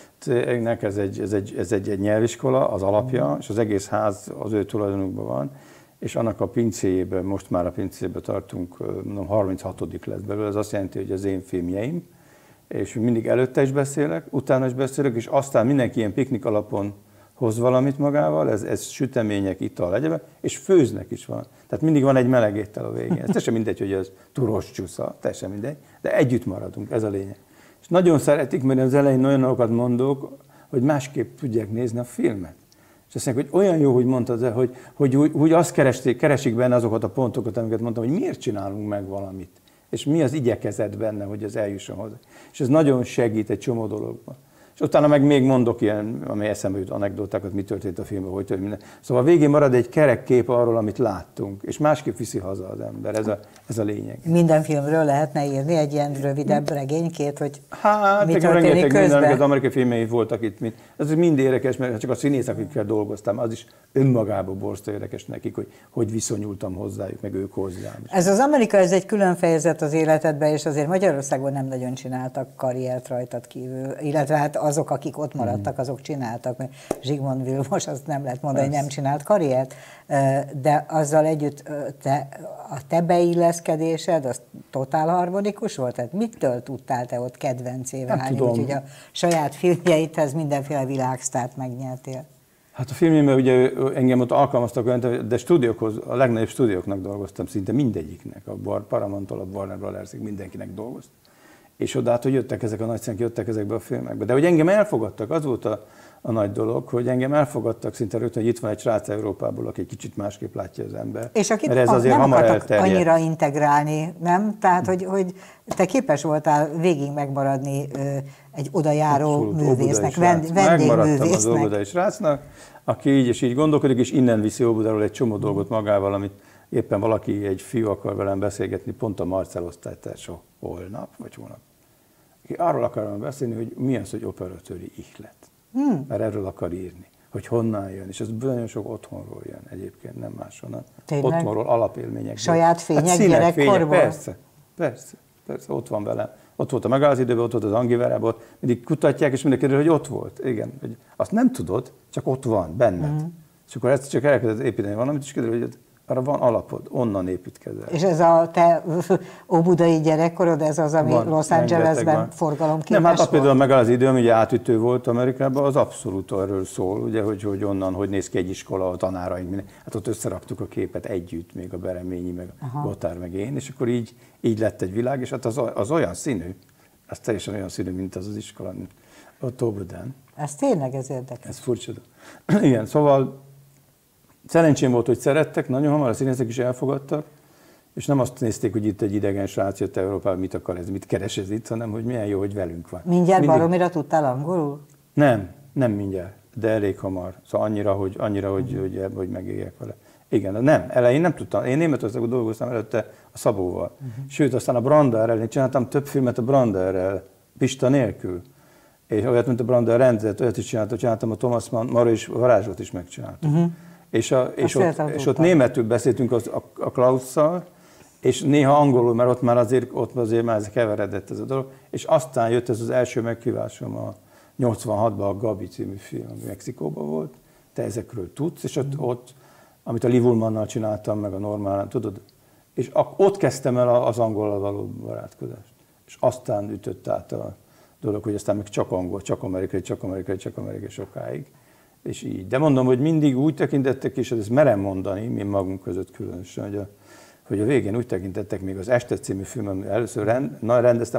ez egy nyelviskola, az alapja, és az egész ház az ő tulajdonukban van, és annak a pincéjében, most már a pincébe tartunk, 36. lesz belőle, ez azt jelenti, hogy az én filmjeim, és mindig előtte is beszélek, utána is beszélek, és aztán mindenki ilyen piknik alapon hoz valamit magával, ez sütemények, ital, egyebek, és főznek is van. Tehát mindig van egy meleg étel a végén. Ez teljesen mindegy, hogy ez turós csúsza, teljesen mindegy, de együtt maradunk, ez a lényeg. És nagyon szeretik, mert az elején nagyon sokat mondok, hogy másképp tudják nézni a filmet. És azt mondják, hogy olyan jó, hogy mondtad, hogy azt keresik benne azokat a pontokat, amiket mondtam, hogy miért csinálunk meg valamit, és mi az igyekezet benne, hogy ez eljusson hozzá. És ez nagyon segít egy csomó dologban. És utána meg még mondok ilyen, amely eszembe jut anekdotákat, mi történt a filmben, hogy történt minden. Szóval a végén marad egy kerek kép arról, amit láttunk, és másképp viszi haza az ember, ez a lényeg. Minden filmről lehetne írni egy ilyen rövidebb regénykét, hogy hát, mi történik közben? Az amerikai filmei voltak itt, ez mind érdekes, mert csak a színészek, akikkel dolgoztam, az is önmagában borzasztó érdekes nekik, hogy viszonyultam hozzájuk, meg ők hozzám. Ez az Amerika, ez egy külön fejezet az életedben, és azért Magyarországon nem nagyon csináltak karriert rajtad kívül, illetve hát azok, akik ott maradtak, azok csináltak, mert Zsigmond Vilmos, azt nem lehet mondani, hogy nem csinált karriert, de azzal együtt a te beilleszkedésed, az totál harmonikus volt? Tehát mitől tudtál te ott kedvencé válni, úgyhogy a saját filmjeidhez mindenféle világsztárt megnyertél? Hát a filmjében ugye engem ott alkalmaztak, de stúdiókhoz, a legnagyobb stúdióknak dolgoztam, szinte mindegyiknek, a Paramounttól, a Warner Brothersig mindenkinek dolgoztam. És oda, hogy jöttek ezek a nagy színek, jöttek ezekbe a filmekbe. De hogy engem elfogadtak, az volt a nagy dolog, hogy engem elfogadtak szinte rögtön, hogy itt van egy srác Európából, aki kicsit másképp látja az ember. És akit mert ez azért nem akartak annyira integrálni, nem? Tehát, hogy te képes voltál végig megmaradni egy odajáró művésznek, vendégművésznek. Megmaradtam az óbudai srácnak, aki így és így gondolkodik, és innen viszi Óbudáról egy csomó dolgot magával, amit éppen valaki, egy fiú akar velem beszélgetni, pont a Marcell osztálytársa holnap, vagy holnap. Aki arról akar beszélni, hogy mi az, hogy operatőri ihlet. Mert erről akar írni, hogy honnan jön, és ez nagyon sok otthonról jön egyébként, nem máshonnan. Tényleg? Otthonról, alapélményekből. Saját fények gyerekkorból? Persze, ott van velem. Ott volt a Magázidőben, ott volt az Angiverában, mindig kutatják, és mindenki kiderül, hogy ott volt. Igen, hogy azt nem tudod, csak ott van, benned. És akkor ezt csak elkezdett építeni valamit, és kiderül, hogy arra van alapod, onnan építkezel. És ez a te óbudai gyerekkorod, ez az, ami van, Los Angelesben forgalomképes nem, hát például meg az idő, ami ugye átütő volt Amerikában, az abszolút erről szól, ugye, hogy onnan, hogy néz ki egy iskola, a tanáraink, minden. Hát ott összeraktuk a képet együtt, még a Bereményi, meg a Gotár, meg én, és akkor így lett egy világ, és hát az olyan színű, az teljesen olyan színű, mint az iskola, mint ott Óbudán. Ez tényleg, ez érdekes. Ez furcsa. Igen, szóval szerencsém volt, hogy szerettek, nagyon hamar a színészek is elfogadtak, és nem azt nézték, hogy itt egy idegen srác jött Európába, mit akar ez, mit keres ez itt, hanem hogy milyen jó, hogy velünk van. Mindjárt baromira tudtál angolul? Nem mindjárt, de elég hamar. Szóval annyira, hogy megéljek vele. Igen, nem, elején nem tudtam. Én Németországban dolgoztam előtte a Szabóval. Sőt, aztán a Branderrel, én csináltam több filmet a Branderrel, Pista nélkül. És olyat, mint a Brander rendezett, olyat is csináltam a Thomas Mann, Mara és Varázsot is megcsináltam. És ott németül beszéltünk a Klausszal, és néha angolul, mert ott azért már keveredett ez a dolog, és aztán jött ez az első meghívásom a 86-ban a Gabi című film, ami Mexikóban volt, te ezekről tudsz, és ott amit a Liv Ullmannnal csináltam, meg a Normálán, tudod, és ott kezdtem el az angollal való barátkozást, és aztán ütött át a dolog, hogy aztán meg csak angol, csak amerikai sokáig, és így. De mondom, hogy mindig úgy tekintettek, és ezt merem mondani, mi magunk között különösen, hogy a végén úgy tekintettek, még az Este című film, amit először rendeztem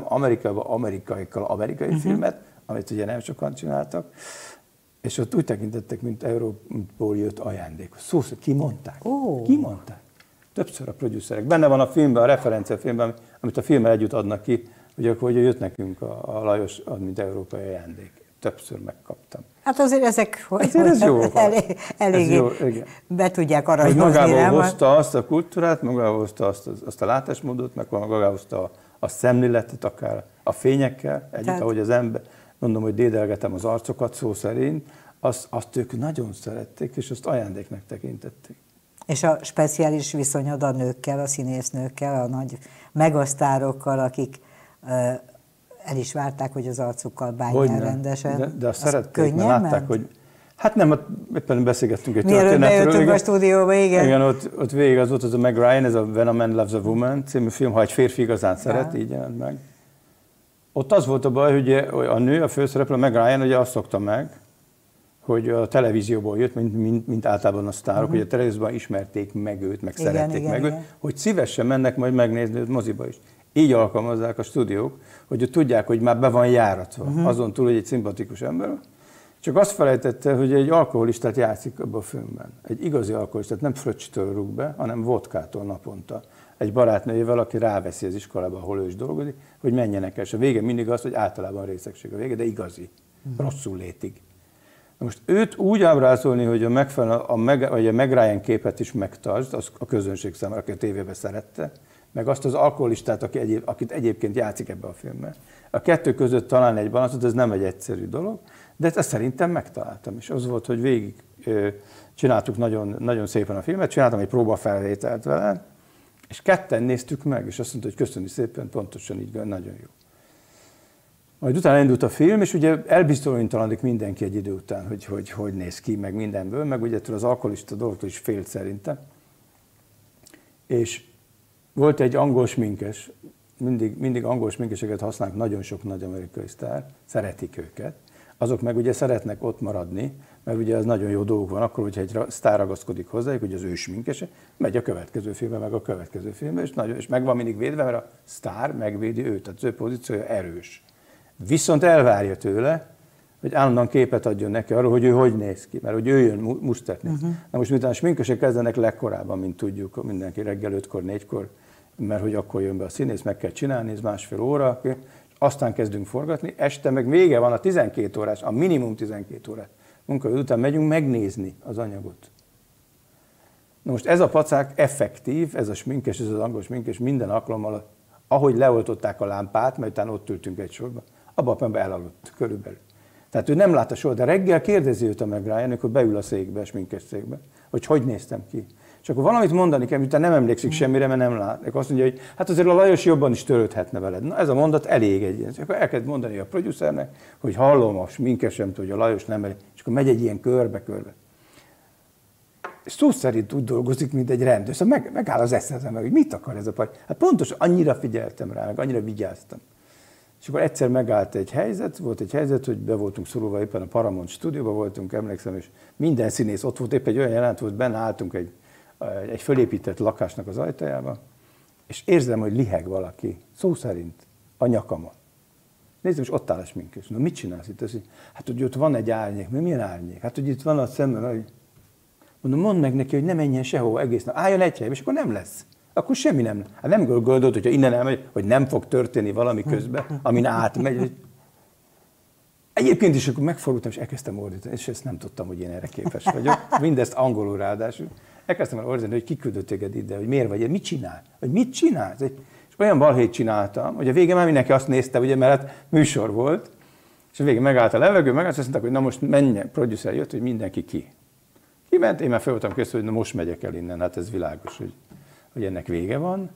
amerikai filmet, amit ugye nem sokan csináltak, és ott úgy tekintettek, mint Európából jött ajándék. Szó szerint kimondták. Kimondták. Többször a producerek. Benne van a filmben, a referenciafilmben, amit a filmmel együtt adnak ki, hogy jött nekünk a Lajos, mint európai ajándék. Többször megkaptam. Hát azért ezek ez jó, eléggé be tudják aranyozni. Magával hozta azt a kultúrát, magával hozta azt a látásmódot, meg magával hozta a szemléletet, akár a fényekkel, együtt, ahogy az ember, mondom, hogy dédelgetem az arcokat szó szerint, azt ők nagyon szerették, és azt ajándéknak tekintették. És a speciális viszonyod a nőkkel, a színésznőkkel, a nagy megasztárokkal, akik el is várták, hogy az arcukkal bánjál rendesen. De azt szerették, mert látták, hogy... Hát nem, éppen beszélgettünk egy történetről. Mielőtt bejöttünk a stúdióba, igen. Igen, ott végig az volt az a Meg Ryan, ez a When a Man Loves a Woman című film, ha egy férfi igazán szeret, így jelent meg. Ott az volt a baj, hogy a nő, a főszereplő, Meg Ryan, ugye azt szokta meg, hogy a televízióból jött, mint általában a sztárok, hogy a televízióban ismerték meg őt, meg szerették meg őt, hogy szívesen mennek majd megnézni őt moziba is. Így alkalmazzák a stúdiók, hogy tudják, hogy már be van járatva, azon túl, hogy egy szimpatikus ember. Csak azt felejtette, hogy egy alkoholistát játszik abban a filmben. Egy igazi alkoholistát, nem fröccstől rúg be, hanem vodkától naponta. Egy barátnőjével, aki ráveszi az iskolába, ahol ő is dolgozik, hogy menjenek el. És a vége mindig az, hogy általában részegség a vége, de igazi, rosszul létig. Most őt úgy ábrázolni, hogy a Meg Ryan képet is megtartsd, az a közönség számára, aki a tévében szerette, meg azt az alkoholistát, akit egyébként játszik ebbe a filmben. A kettő között talán egy balanszot, ez nem egy egyszerű dolog, de ezt szerintem megtaláltam. És az volt, hogy végig csináltuk nagyon, nagyon szépen a filmet, csináltam egy próbafelvételt vele, és ketten néztük meg, és azt mondta, hogy köszönjük szépen, pontosan így, nagyon jó. Majd utána indult a film, és ugye elbizonytalanodik mindenki egy idő után, hogy néz ki, meg mindenből, meg ugye az alkoholista dolgtól is félt szerintem. És volt egy angol sminkes, mindig angol sminkeseket használnak nagyon sok nagy amerikai sztár, szeretik őket. Azok meg ugye szeretnek ott maradni, mert ugye ez nagyon jó dolguk van akkor, hogyha egy sztár ragaszkodik hozzájuk, hogy az ő sminkese, megy a következő filmbe, meg a következő filmbe, és meg van mindig védve, mert a sztár megvédi őt, tehát az ő pozíciója erős. Viszont elvárja tőle, hogy állandóan képet adjon neki arról, hogy ő hogy néz ki, mert hogy ő jön musztetni. Na most miután a sminkesek kezdenek legkorábban, mint tudjuk, mindenki reggel 5-kor, 4-kor, mert hogy akkor jön be a színész, meg kell csinálni, ez másfél óra, és aztán kezdünk forgatni, este meg vége van a 12 órás, a minimum 12 órás munkaidő után megyünk megnézni az anyagot. Na most ez a pacák effektív, ez a sminkes, ez az angol sminkes minden alkalommal, ahogy leoltották a lámpát, mert utána ott ültünk egy sorba, abban a pillanatban elaludt körülbelül. Tehát ő nem látta soha, de reggel kérdezi őt a Meg Ryan, amikor beül a székbe, a sminkes székbe, hogy néztem ki. És akkor valamit mondani kell, utána nem emlékszik semmire, mert nem lát. Akkor azt mondja, hogy hát azért a Lajos jobban is törődhetne veled. Na ez a mondat elég egy ilyen. És akkor elkezd mondani a producernek, hogy hallom a sminkesemtől, hogy a Lajos nem elég. És akkor megy egy ilyen körbe-körbe. És szó szerint úgy dolgozik, mint egy rendőr. Szóval megáll az eszembe, hogy mit akar ez a paj. Hát pontosan annyira figyeltem rá, meg annyira vigyáztam. És akkor egyszer megállt egy helyzet, volt egy helyzet, hogy be voltunk szorulva, éppen a Paramount stúdióban voltunk, emlékszem, és minden színész ott volt, éppen egy olyan jelent volt, benne álltunk egy fölépített lakásnak az ajtajába, és érzem, hogy liheg valaki, szó szerint, a nyakamon. Nézd, és ott áll a sminkes. Na, mit csinálsz itt? Hát, hogy ott van egy árnyék. Milyen árnyék? Hát, hogy itt van a szemben, hogy... Mondom, mondd meg neki, hogy ne menjen sehova egész nap. Álljon egy helybe, és akkor nem lesz. Akkor semmi nem lesz. Hát nem gondolod, hogyha innen elmegy, hogy nem fog történni valami közben, amin átmegy. Egyébként is akkor megfordultam, és elkezdtem ordítani, és ezt nem tudtam, hogy én erre képes vagyok. Mindezt angolul ráadásul. Elkezdtem el ordítani, hogy kiküldött téged ide, hogy miért vagy, mit csinál? Hogy mit csinálsz? És olyan balhét csináltam, hogy a végén már mindenki azt nézte, ugye, mert hát műsor volt, és a végén megállt a levegő, megállt, és azt mondták, hogy na most menjen, producer jött, hogy mindenki ki. Kiment, én már fel voltam készül, hogy na most megyek el innen, hát ez világos, hogy ennek vége van.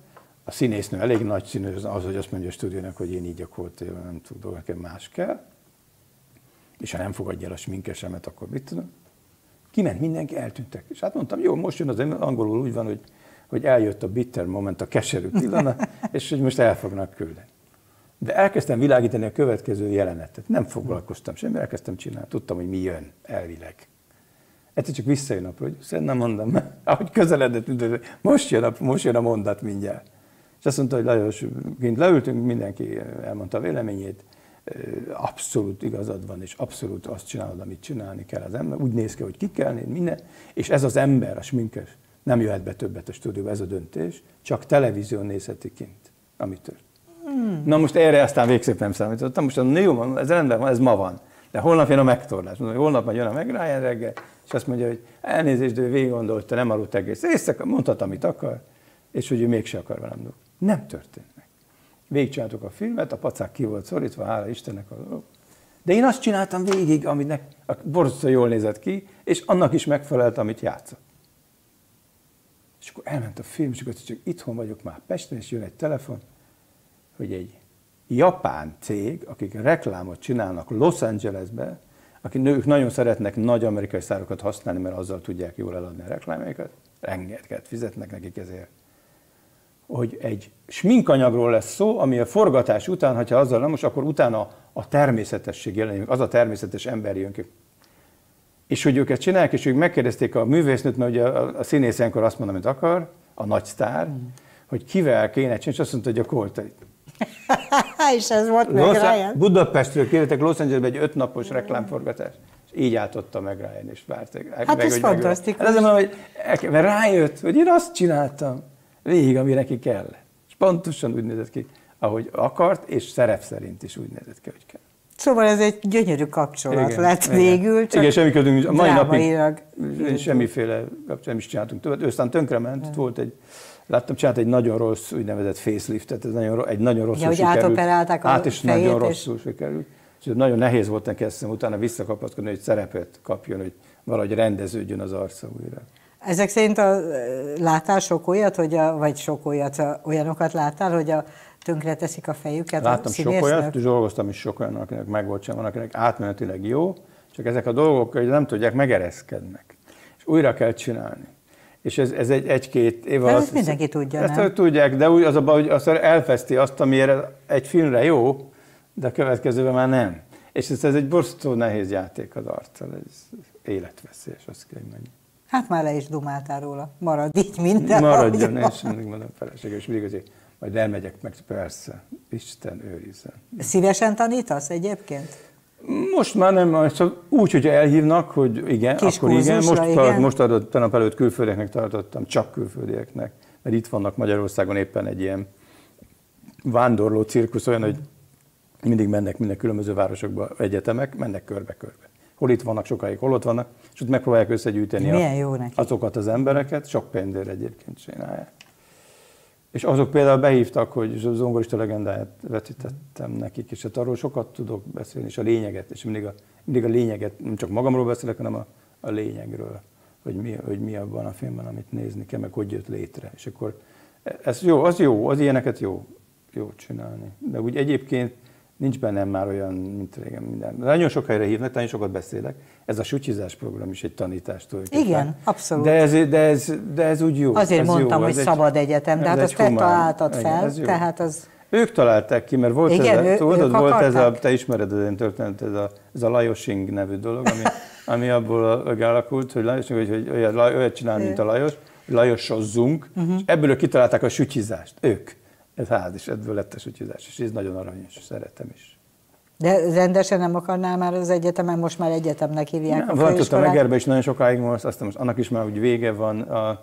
a színésznő elég nagy színű, az, hogy azt mondja a stúdiónak, hogy én így a Koltaival nem tudok, nekem más kell, és ha nem fogadja el a sminkesemet, akkor mit tudom. Kiment mindenki, eltűntek. És hát mondtam, jó, most jön az angolul úgy van, hogy eljött a bitter moment, a keserű pillanat, és hogy most el fognak küldeni. De elkezdtem világítani a következő jelenetet. Nem foglalkoztam semmi, elkezdtem csinálni. Tudtam, hogy mi jön elvileg. Egyszer csak visszajön a producer, nem mondom, ahogy közeledett, most jön a mondat mindjárt. És azt mondta, hogy Lajos, kint leültünk, mindenki elmondta a véleményét, abszolút igazad van, és abszolút azt csinálod, amit csinálni kell az ember. Úgy néz ki, hogy ki kell nézni, minden. És ez az ember, a sminkes, nem jöhet be többet a stúdióba, ez a döntés, csak televízión nézheti kint, amit tört. Na most erre aztán végképp nem számítottam, most jó, ez rendben van, ez ma van. De holnap jön a megtorlás. Mondom, hogy holnap majd jön a meg Ryan reggel, és azt mondja, hogy elnézést, de ő végig gondolta, nem aludt egész éjszaka, mondhat, amit akar, és hogy ő mégse akar velem dolgozni. Nem történt meg. Végigcsináltuk a filmet, a pacák ki volt szorítva, hála Istennek a dolog. De én azt csináltam végig, aminek borzasztóan jól nézett ki, és annak is megfelelt, amit játszott. És akkor elment a film, és akkor csak itthon vagyok már Pesten, és jön egy telefon, hogy egy japán cég, akik reklámot csinálnak Los Angelesbe, akik nők nagyon szeretnek nagy amerikai szárokat használni, mert azzal tudják jól eladni a reklámjaikat, rengeteget fizetnek nekik ezért, hogy egy sminkanyagról lesz szó, ami a forgatás után, ha azzal nem most, akkor utána a természetesség jelenik, az a természetes ember jön ki. És hogy őket csinálják, és ők megkérdezték a művésznőt, mert ugye a színész ilyenkor azt mondja, amit akar, a nagy sztár, hogy kivel kéne csinálni, és azt mondta, hogy a Koltait. És ez volt meg Ryan? Budapestről kértek Los Angelesbe egy 5 napos reklámforgatás. És így átotta meg Ryan, és várták. Hát meg, ez fantasztikus. Hát mondom, hogy mert rájött, hogy én azt csináltam végig, ami neki kell. És pontosan úgy nézett ki, ahogy akart, és szerep szerint is úgy nézett ki, hogy kell. Szóval ez egy gyönyörű kapcsolat lett végül, csak igen, semmi közünk, a mai napig semmiféle kapcsolat nem is csináltunk többet. Ő aztán tönkrement, volt egy, láttam, csinált egy nagyon rossz, úgynevezett faceliftet, ez egy nagyon rosszul sikerült. Átoperálták a is fejét, nagyon rosszul sikerült. És nagyon nehéz volt neki ezt utána visszakapaszkodni, hogy szerepet kapjon, hogy valahogy rendeződjön az arca újra. Ezek szerint láttál sok olyat, olyanokat láttál, hogy tönkreteszik a fejüket? Láttam sok olyat, és dolgoztam is sok olyan, akinek meg volt sem, van, akinek átmenetileg jó, csak ezek a dolgok, hogy nem tudják, megereszkednek. És újra kell csinálni. És ez egy-két év alatt... Ezt mindenki tudja, ezt nem? Tudják, de úgy az a baj, hogy azt elfeszti azt, amire egy filmre jó, de a következőben már nem. És ez egy borzasztó nehéz játék az arccal, ez életveszélyes, azt kell mondani. Hát már le is dumáltál róla. Maradj így minden. Maradjon, és mindig mondom felesége, és mindig azért, majd elmegyek meg, persze, Isten őrizzen. Szívesen tanítasz egyébként? Most már nem, szóval úgy, hogyha elhívnak, hogy igen, kis akkor igen. Igen. Most adott, tanap előtt külföldieknek tartottam, csak külföldieknek, mert itt vannak Magyarországon éppen egy ilyen vándorló cirkusz, olyan, hogy mindig mennek minden különböző városokba egyetemek, mennek körbe-körbe. Hol itt vannak sokáig, hol ott vannak, és ott megpróbálják összegyűjteni azokat az embereket, sok pénzért egyébként csinálják. És azok például behívtak, hogy a zongorista legendáját vetítettem nekik, és hát arról sokat tudok beszélni, és a lényeget, és mindig a lényeget, nem csak magamról beszélek, hanem a lényegről, hogy mi abban a filmben, amit nézni kell, meg hogy jött létre. És akkor ez jó, az ilyeneket jó csinálni. De úgy egyébként nincs bennem már olyan, mint régen minden. Nagyon sok helyre hívnak, nagyon sokat beszélek. Ez a sutyizás program is egy tanítás tulajdonképpen. Igen, abszolút. De ez úgy jó. Azért ez mondtam, jó, hogy szabad egyetem, de hát azt te találtad fel, tehát az... Ők találták ki, mert volt, volt ez a, te ismered az én történet, ez a Lajosing nevű dolog, ami abból alakult, hogy olyat csinálni, mint a Lajos, Lajosozzunk, és ebből kitalálták a sutyizást, ők. Ez ház is, ebből lett a sutyizás, és ez nagyon aranyos, szeretem is. De rendesen nem akarnál már az egyetemen, most már egyetemnek hívják a főiskolát? Voltam Egerbe is nagyon sokáig most, aztán most annak is már úgy vége van.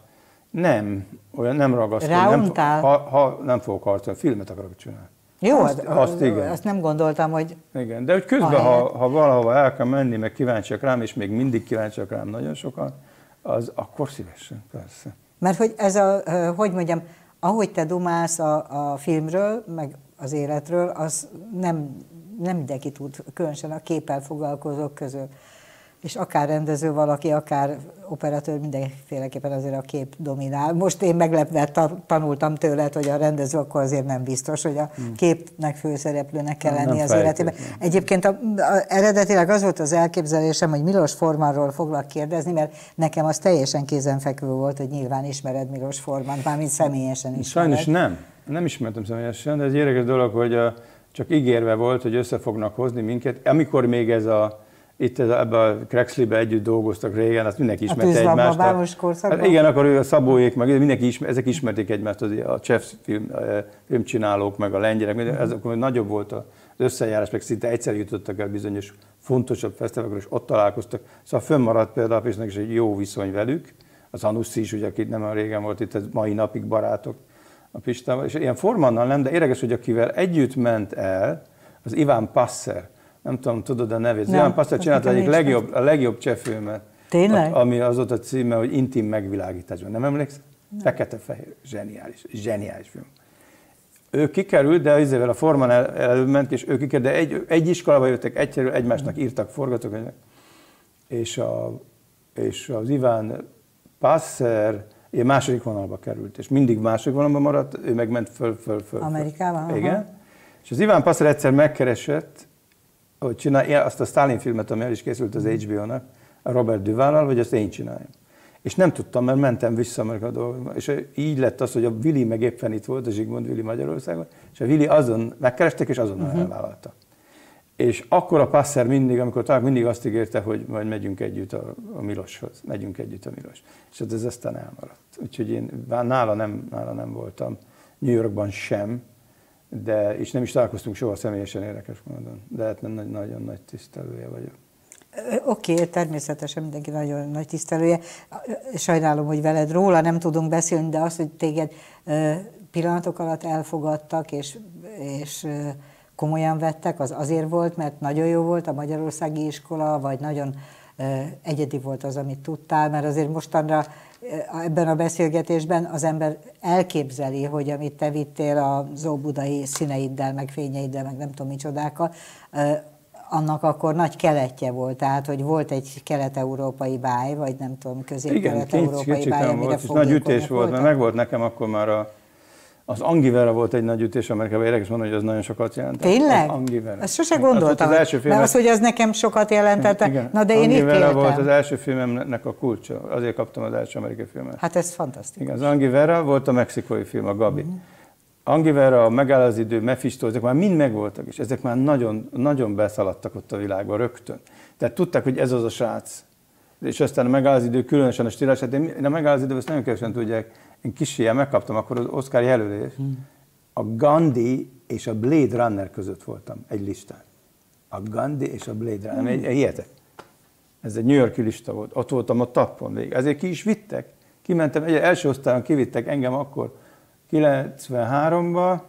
Nem ragasztom. Ráuntál? Nem fogok harcolni, filmet akarok csinálni. Jó, azt igen. Azt nem gondoltam, hogy... Igen, de hogy közben, ha valahova el kell menni, meg kíváncsiak rám, és még mindig kíváncsiak rám nagyon sokan, akkor szívesen, persze. Mert hogy ez hogy mondjam, ahogy te dumálsz a filmről, meg az életről, az nem mindenki tud, különösen a képpel foglalkozók közül. és akár rendező valaki, akár operatőr, mindenféleképpen azért a kép dominál. Most én meglepve tanultam tőled, hogy a rendező akkor azért nem biztos, hogy a képnek főszereplőnek kell lenni az életében. Egyébként eredetileg az volt az elképzelésem, hogy Milos Formanról foglak kérdezni, mert nekem az teljesen kézenfekvő volt, hogy nyilván ismered Milos Formant, mármint személyesen ismered. Sajnos nem ismertem személyesen, de ez egy érdekes dolog, hogy csak ígérve volt, hogy össze fognak hozni minket. Amikor még ebben a Craigslistben együtt dolgoztak régen, azt mindenki ismerte egymást. Hát igen, akkor ő a Szabóék, meg mindenki ezek ismerték egymást, a cseh filmcsinálók, meg a lengyelek, akkor nagyobb volt az összejárás, meg szinte egyszer jutottak el bizonyos fontosabb fesztiválokra, és ott találkoztak. Szóval fönnmaradt például Pécsnek is egy jó viszony velük. Az Anuszi is, ugye, aki nem olyan régen volt itt, ez mai napig barátok a Pistával, és ilyen Formannal nem, de érdekes, hogy akivel együtt ment el, az Iván Passer. Nem tudom, tudod a nevét. Iván Passer csinálta egyik a legjobb cseh filmet. Tényleg? Ami az ott a címe, hogy Intim megvilágításban. Nem emlékszel? Fekete-fehér. Zseniális film. Ő kikerült, de izével a Forman előbb ment, és ő kikerült, de egy iskolába jöttek, egyszerűen egymásnak írtak forgatókönyvet. És az Iván Passer ilyen második vonalba került, és mindig második vonalba maradt, ő meg ment föl. Amerikában? Igen. És az Iván Passer egyszer megkeresett, hogy csinálja azt a Stalin filmet, ami el is készült az HBO-nak, a Robert Duvallal, hogy azt én csináljam. És nem tudtam, mert mentem vissza Amerika dolgokba. És így lett az, hogy a Willy meg éppen itt volt, a Zsigmond Willy Magyarországon, és a Willy azon megkerestek, és azonnal elvállalta. És akkor a Passer mindig azt ígérte, hogy majd megyünk együtt a Miloshoz. És ez aztán elmaradt. Úgyhogy én nála nem voltam, New Yorkban sem, és nem is találkoztunk soha személyesen, érdekes módon. De hát nagyon nagy tisztelője vagyok. Oké, természetesen mindenki nagyon nagy tisztelője. Sajnálom, hogy veled róla nem tudunk beszélni, de az, hogy téged pillanatok alatt elfogadtak, és komolyan vettek, az azért volt, mert nagyon jó volt a magyarországi iskola, vagy nagyon egyedi volt az, amit tudtál, mert azért mostanra ebben a beszélgetésben az ember elképzeli, hogy amit te vittél az óbudai színeiddel, meg fényeiddel, meg nem tudom micsodákkal, annak akkor nagy keletje volt, tehát hogy volt egy kelet-európai báj, vagy nem tudom, közép-kelet-európai báj, amire fogékonyok nagy ütés volt, mert meg volt nekem akkor már az Angivera volt egy nagy ütés Amerikában, érdekes mondani, hogy az nagyon sokat jelentett. Tényleg? Az Angivera. Ezt sose gondoltam, mert az, hogy az nekem sokat jelentette. Igen. Na de én itt Angivera éltem. volt az első filmemnek a kulcsa, azért kaptam az első amerikai filmet. Hát ez fantasztikus. Igen, az Angivera volt a mexikói film, a Gabi. Angivera, a Megáll az idő, Mephisto, ezek már mind megvoltak, és ezek már nagyon, nagyon beszaladtak ott a világba rögtön. Tehát tudták, hogy ez az a srác. És aztán a Megáll az idő, különösen a stílusát, én a Megáll az idő, ezt nagyon kevesen tudják, én kis ilyen megkaptam akkor az Oscar jelölést. A Gandhi és a Blade Runner között voltam egy listán. A Gandhi és a Blade Runner, hihetek. Ez egy New York-i lista volt, ott voltam a tappon végig. Ezért ki is vittek. Kimentem, első osztályon kivittek engem akkor 93-ba,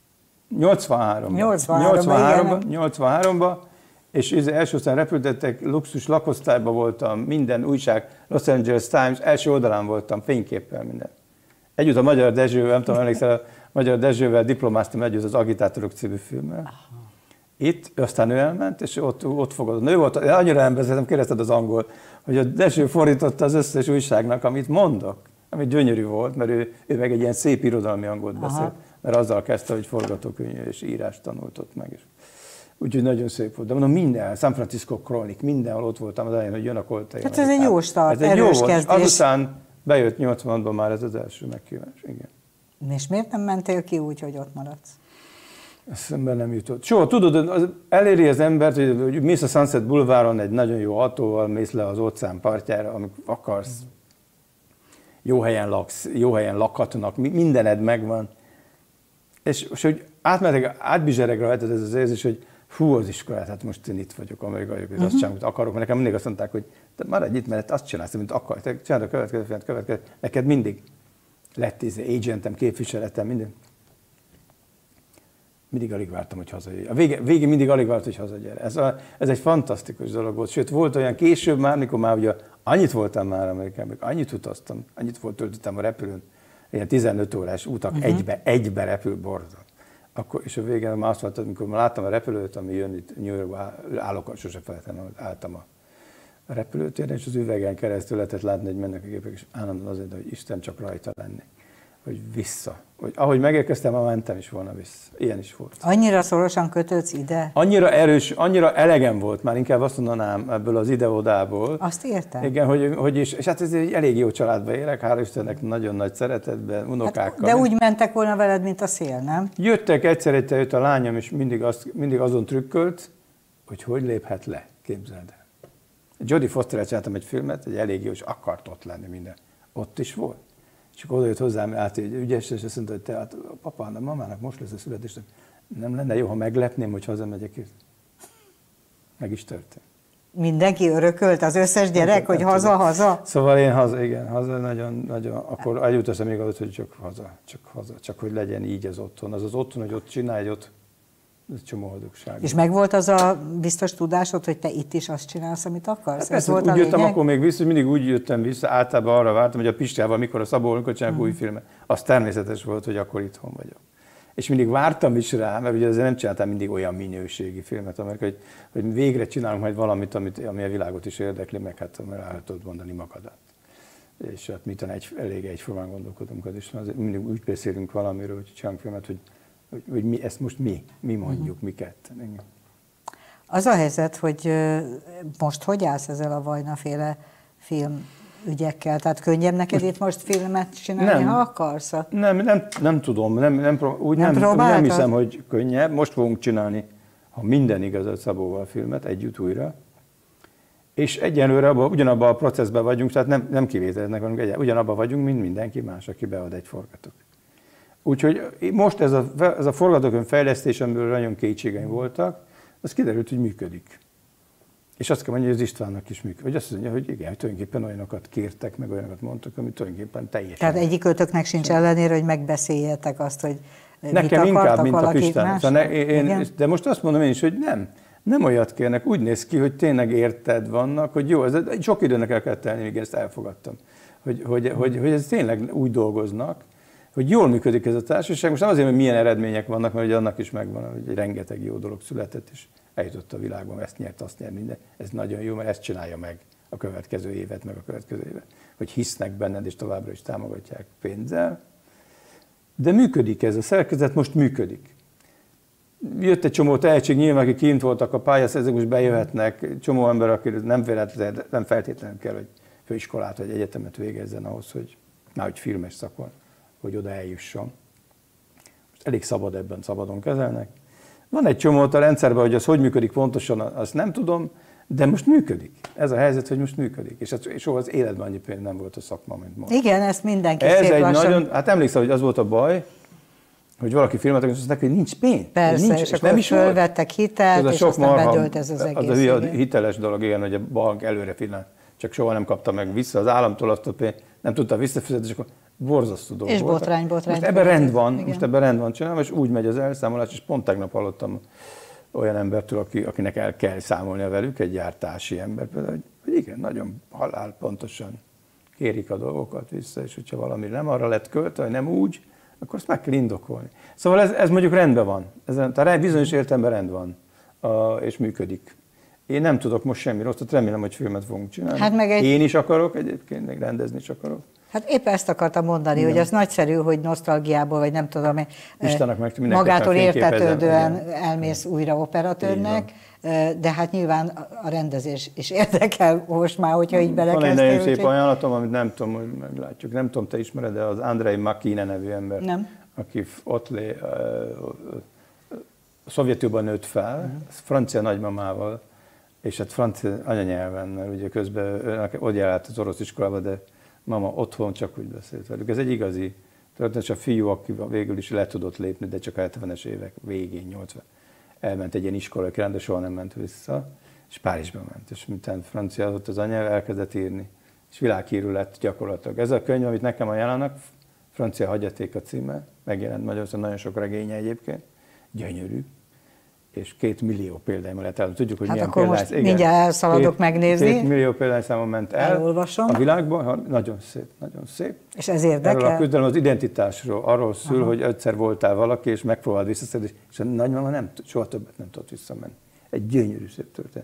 83-ba, és első osztályon repültettek, luxus lakosztályban voltam, minden újság, Los Angeles Times, első oldalán voltam, fényképpel minden. Együtt a Magyar Dezsővel, nem tudom, emlékszel, a Magyar Dezsővel diplomáztam együtt az Agitátorok című filmmel. Itt, aztán ő elment, és ott fogadott. Ő volt, annyira nem beszéltem, kérdezted az angol, hogy a Dezső fordította az összes újságnak, amit mondok, ami gyönyörű volt, mert ő meg egy ilyen szép irodalmi angolt beszélt, mert azzal kezdte, hogy forgatókönyv és írást tanult ott meg. Úgyhogy nagyon szép volt. De mondom, minden, San Francisco Chronic, mindenhol ott voltam az elején, hogy jön a koltai. Hát ez egy jó start, erős kezdés. Azután bejött 86-ban már ez az első meghívás, igen. És miért nem mentél ki úgy, hogy ott maradsz? Eszembe nem jutott. Soha, tudod, eléri az embert, hogy mész a Sunset Boulevardon egy nagyon jó autóval, mész le az óceán partjára, amikor akarsz. Jó helyen laksz, jó helyen lakhatnak, mindened megvan. És hogy átbizsereg rajtad ez az érzés, hogy hú, az iskolát, hát most én itt vagyok, amerikai vagyok, azt csinálom, amit akarok, mert nekem mindig azt mondták, hogy maradj itt, mert azt csinálsz, mint akarsz, csináld a következő, neked mindig lett agentem, képviseletem, minden. Mindig alig vártam, hogy hazajöjj. A végén mindig alig várt, hogy hazagyere. Ez egy fantasztikus dolog volt. Sőt, volt olyan később már, mikor már ugye annyit voltam már Amerikában, annyit utaztam, annyit töltöttem a repülőn, ilyen 15 órás utak, egybe repül borzal. Akkor, és a végén már azt mondtad, amikor már láttam a repülőt, ami jön itt New Yorkba, állok, sose felejtem, álltam a repülőtéren, és az üvegen keresztül lehetett látni, hogy mennek a gépek, és állandóan azért, hogy Isten csak rajta lenni. Hogy vissza. Hogy ahogy megérkeztem, már mentem is volna vissza. Ilyen is volt. Annyira szorosan kötődsz ide? Annyira erős, annyira elegem volt, már inkább azt mondanám ebből az ide-odából. Azt értem. Igen, és hát ez egy elég jó családban élek, hál' Istennek nagyon nagy szeretetben, unokákkal. Hát, de úgy mentek volna veled, mint a szél, nem? Jöttek egyszer, jött a lányom, és mindig azon trükkölt, hogy léphet le, képzeld el. Jodie Fosterrel csináltam egy filmet, egy elég jó, és akart ott lenni minden. Ott is volt. És akkor oda jött hozzám át egy ügyes, és azt mondta, hogy te, hát apának, mamának most lesz a születésnap. Nem lenne jó, ha meglepném, hogy hazamegyek, és meg is történt. Mindenki örökölt, az összes gyerek, hogy haza-haza? Szóval én haza nagyon, akkor eljutottam még adott, hogy csak haza, csak hogy legyen így az otthon. Az otthon, hogy ott csinálj, ott ez csomó boldogság. És megvolt az a biztos tudásod, hogy te itt is azt csinálsz, amit akarsz? Hát persze, úgy jöttem akkor még vissza, hogy mindig úgy jöttem vissza, általában arra vártam, hogy a Pistával, mikor a Szabó Olimkor csinálunk új filmet, az természetes volt, hogy akkor itthon vagyok. És mindig vártam is rá, mert ugye azért nem csináltam mindig olyan minőségi filmet, hogy végre csinálunk majd valamit, ami a világot is érdekli, meg hát rá tudod mondani magadat. És hát mi talán elég egyformán gondolkodunk, az is azért mindig úgy beszélünk valamiről, hogy csinálunk filmet, hogy mi, ezt most mi mondjuk, mi ketten. Igen. Az a helyzet, hogy most hogy állsz ezzel a Vajna-féle filmügyekkel? Tehát könnyebb neked itt most filmet csinálni, ha akarsz? Nem tudom, nem hiszem, hogy könnyebb. Most fogunk csinálni, ha minden igaz, a Szabóval filmet együtt újra. És egyenlőre ugyanabban a processben vagyunk, tehát nem kivételeznek vagyunk, ugyanabban vagyunk, mint mindenki más, aki bead egy forgatókönyvet. Úgyhogy most ez a forgatókönyv fejlesztés, amiből nagyon kétségeim voltak, az kiderült, hogy működik. És azt kell mondani, hogy az Istvánnak is működik. Hogy azt mondja, hogy igen, hogy tulajdonképpen olyanokat kértek, meg olyanokat mondtak, amit tulajdonképpen teljesen. Tehát egyikőtöknek sincs ellenére, hogy megbeszéljetek azt, hogy nekem mit inkább, mint a Pistán. De most azt mondom én is, hogy nem olyat kérnek. Úgy néz ki, hogy tényleg érted vannak, hogy jó, sok időnek el kell tenni, míg ezt elfogadtam. Hogy ez tényleg úgy dolgoznak, hogy jól működik ez a társaság. Most nem azért, hogy milyen eredmények vannak, mert ugye annak is megvan, hogy rengeteg jó dolog született, és eljutott a világban, ezt nyert, azt nyert, minden. Ez nagyon jó, mert ezt csinálja meg a következő évet, meg a következő évet. Hogy hisznek benned, és továbbra is támogatják pénzzel. De működik ez, a szerkezet most működik. Jött egy csomó tehetség, nyilván, akik kint voltak a pályázatban, most bejöhetnek, csomó ember, aki nem feltétlenül kell, hogy főiskolát vagy egyetemet végezzen ahhoz, hogy filmes szakon, hogy oda eljusson. Most elég szabadon kezelnek. Van egy csomó a rendszerben, hogy az hogy működik pontosan, azt nem tudom, de most működik. Ez a helyzet, hogy most működik. És soha az életben annyi pénz nem volt a szakma, mint most. Igen, ezt mindenki ez egy nagyon, hát emlékszem, hogy az volt a baj, hogy valaki filmet akar, azt mondták, hogy nincs pénz. Persze, nincs, és akkor nem is fölvettek hitelt, és aztán bedőlt ez az egész. Az a hiteles dolog, igen, hogy a bank előre filmet, csak soha nem kapta meg vissza az államtól azt a pénzt, nem tudta visszafizetni, és akkor borzasztó dolog és volt. Botrány. Most ebben rend van csinálva, és úgy megy az elszámolás, és pont tegnap hallottam olyan embertől, akinek el kell számolnia velük, egy gyártási ember például, hogy igen, nagyon halálpontosan kérik a dolgokat vissza, és hogyha valami nem arra lett költve, vagy nem úgy, akkor azt meg kell indokolni. Szóval ez mondjuk rendben van. Tehát bizonyos értelemben rend van, és működik. Én nem tudok most semmi rosszat, remélem, hogy filmet fogunk csinálni. Hát én is akarok egyébként, még rendezni is akarok. Hát épp ezt akartam mondani, hogy az nagyszerű, hogy nosztalgiából, vagy nem tudom, magától értetődően elmész újra operatőrnek, de hát nyilván a rendezés is érdekel most már, hogyha így belekezdtél. Van egy nagyon szép ajánlatom, amit nem tudom, hogy meglátjuk. Nem tudom, te ismered, de az Andrei Makine nevű ember, aki ott Szovjetunióban nőtt fel, francia nagymamával, és hát francia anyanyelven, mert ugye közben ott járt az orosz iskolába, de mama otthon csak úgy beszélt velük. Ez egy igazi történet, a fiú, aki végül is le tudott lépni, de csak a 70-es évek végén, 80. Elment egy ilyen iskolai kirán, de soha nem ment vissza, és Párizsba ment. És miután francia ott az anyja, elkezdett írni, és világhírű lett gyakorlatilag. Ez a könyv, amit nekem ajánlanak, Francia hagyaték a címe, megjelent Magyarországon, nagyon sok regénye egyébként, gyönyörű, és 2 millió példányban lehet el. Tudjuk, hogy hát milyen példányszám. Most mindjárt elszaladok megnézni. 2 millió példányszámon ment el. Elolvasom. A világban. Nagyon szép, nagyon szép. És ez érdekel? Erről a küzdelem az identitásról. Arról szül, hogy egyszer voltál valaki, és megpróbáld visszaszedni, és a nagymama soha többet nem tudott visszamenni. Egy gyönyörű szép történet.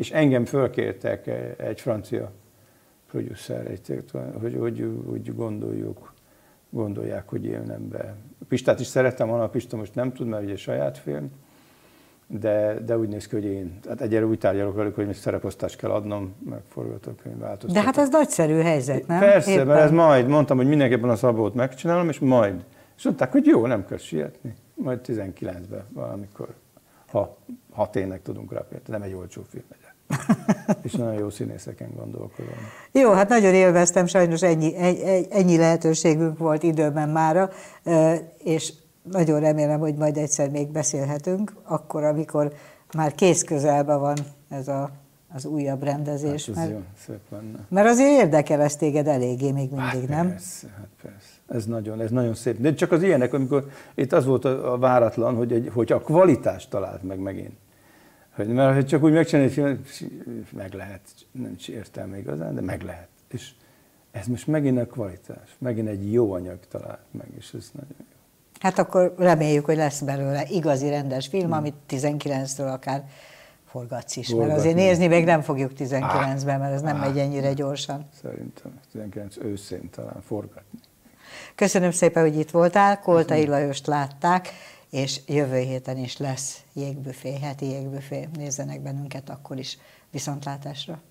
És engem fölkértek egy francia producer, hogy úgy gondolják, hogy élnem be. Pistát is szerettem volna, a Pista most nem tud, mert ugye saját film, de úgy néz ki, hogy én. Hát egyre úgy tárgyalok velük, hogy még szereposztást kell adnom, meg forgatókönyv változtatok. De hát ez nagyszerű helyzet, nem? Persze, Éppen. mert ez majd, mondtam, hogy mindenképpen a Szabót megcsinálom, és majd. És mondták, hogy jó, nem kell sietni. Majd 19-ben valamikor, ha tényleg tudunk rá, nem egy olcsó film legyen. És nagyon jó színészeken gondolkodom. Jó, hát nagyon élveztem, sajnos ennyi lehetőségünk volt időben mára, és nagyon remélem, hogy majd egyszer még beszélhetünk, akkor, amikor már kész közelben van ez az újabb rendezés. Hát ez jó, szép lenne. Mert azért érdekel ez téged eléggé még mindig, nem? Persze. Ez nagyon szép. De csak az ilyenek, amikor itt az volt a váratlan, hogy a kvalitást talált meg megint. Mert csak úgy megcsinálni, hogy meg lehet, nem értelme igazán, de meg lehet. És ez most megint a kvalitás, megint egy jó anyag talált meg, és ez nagyon jó. Hát akkor reméljük, hogy lesz belőle igazi rendes film, amit 19-től akár forgatsz is. Mert azért nézni még nem fogjuk 19-ben, mert ez nem megy ennyire gyorsan. Szerintem 19 őszén talán forgatni. Köszönöm szépen, hogy itt voltál, Koltai Lajost látták, és jövő héten is lesz jégbüfé, heti jégbüfé. Nézzenek bennünket akkor is. Viszontlátásra!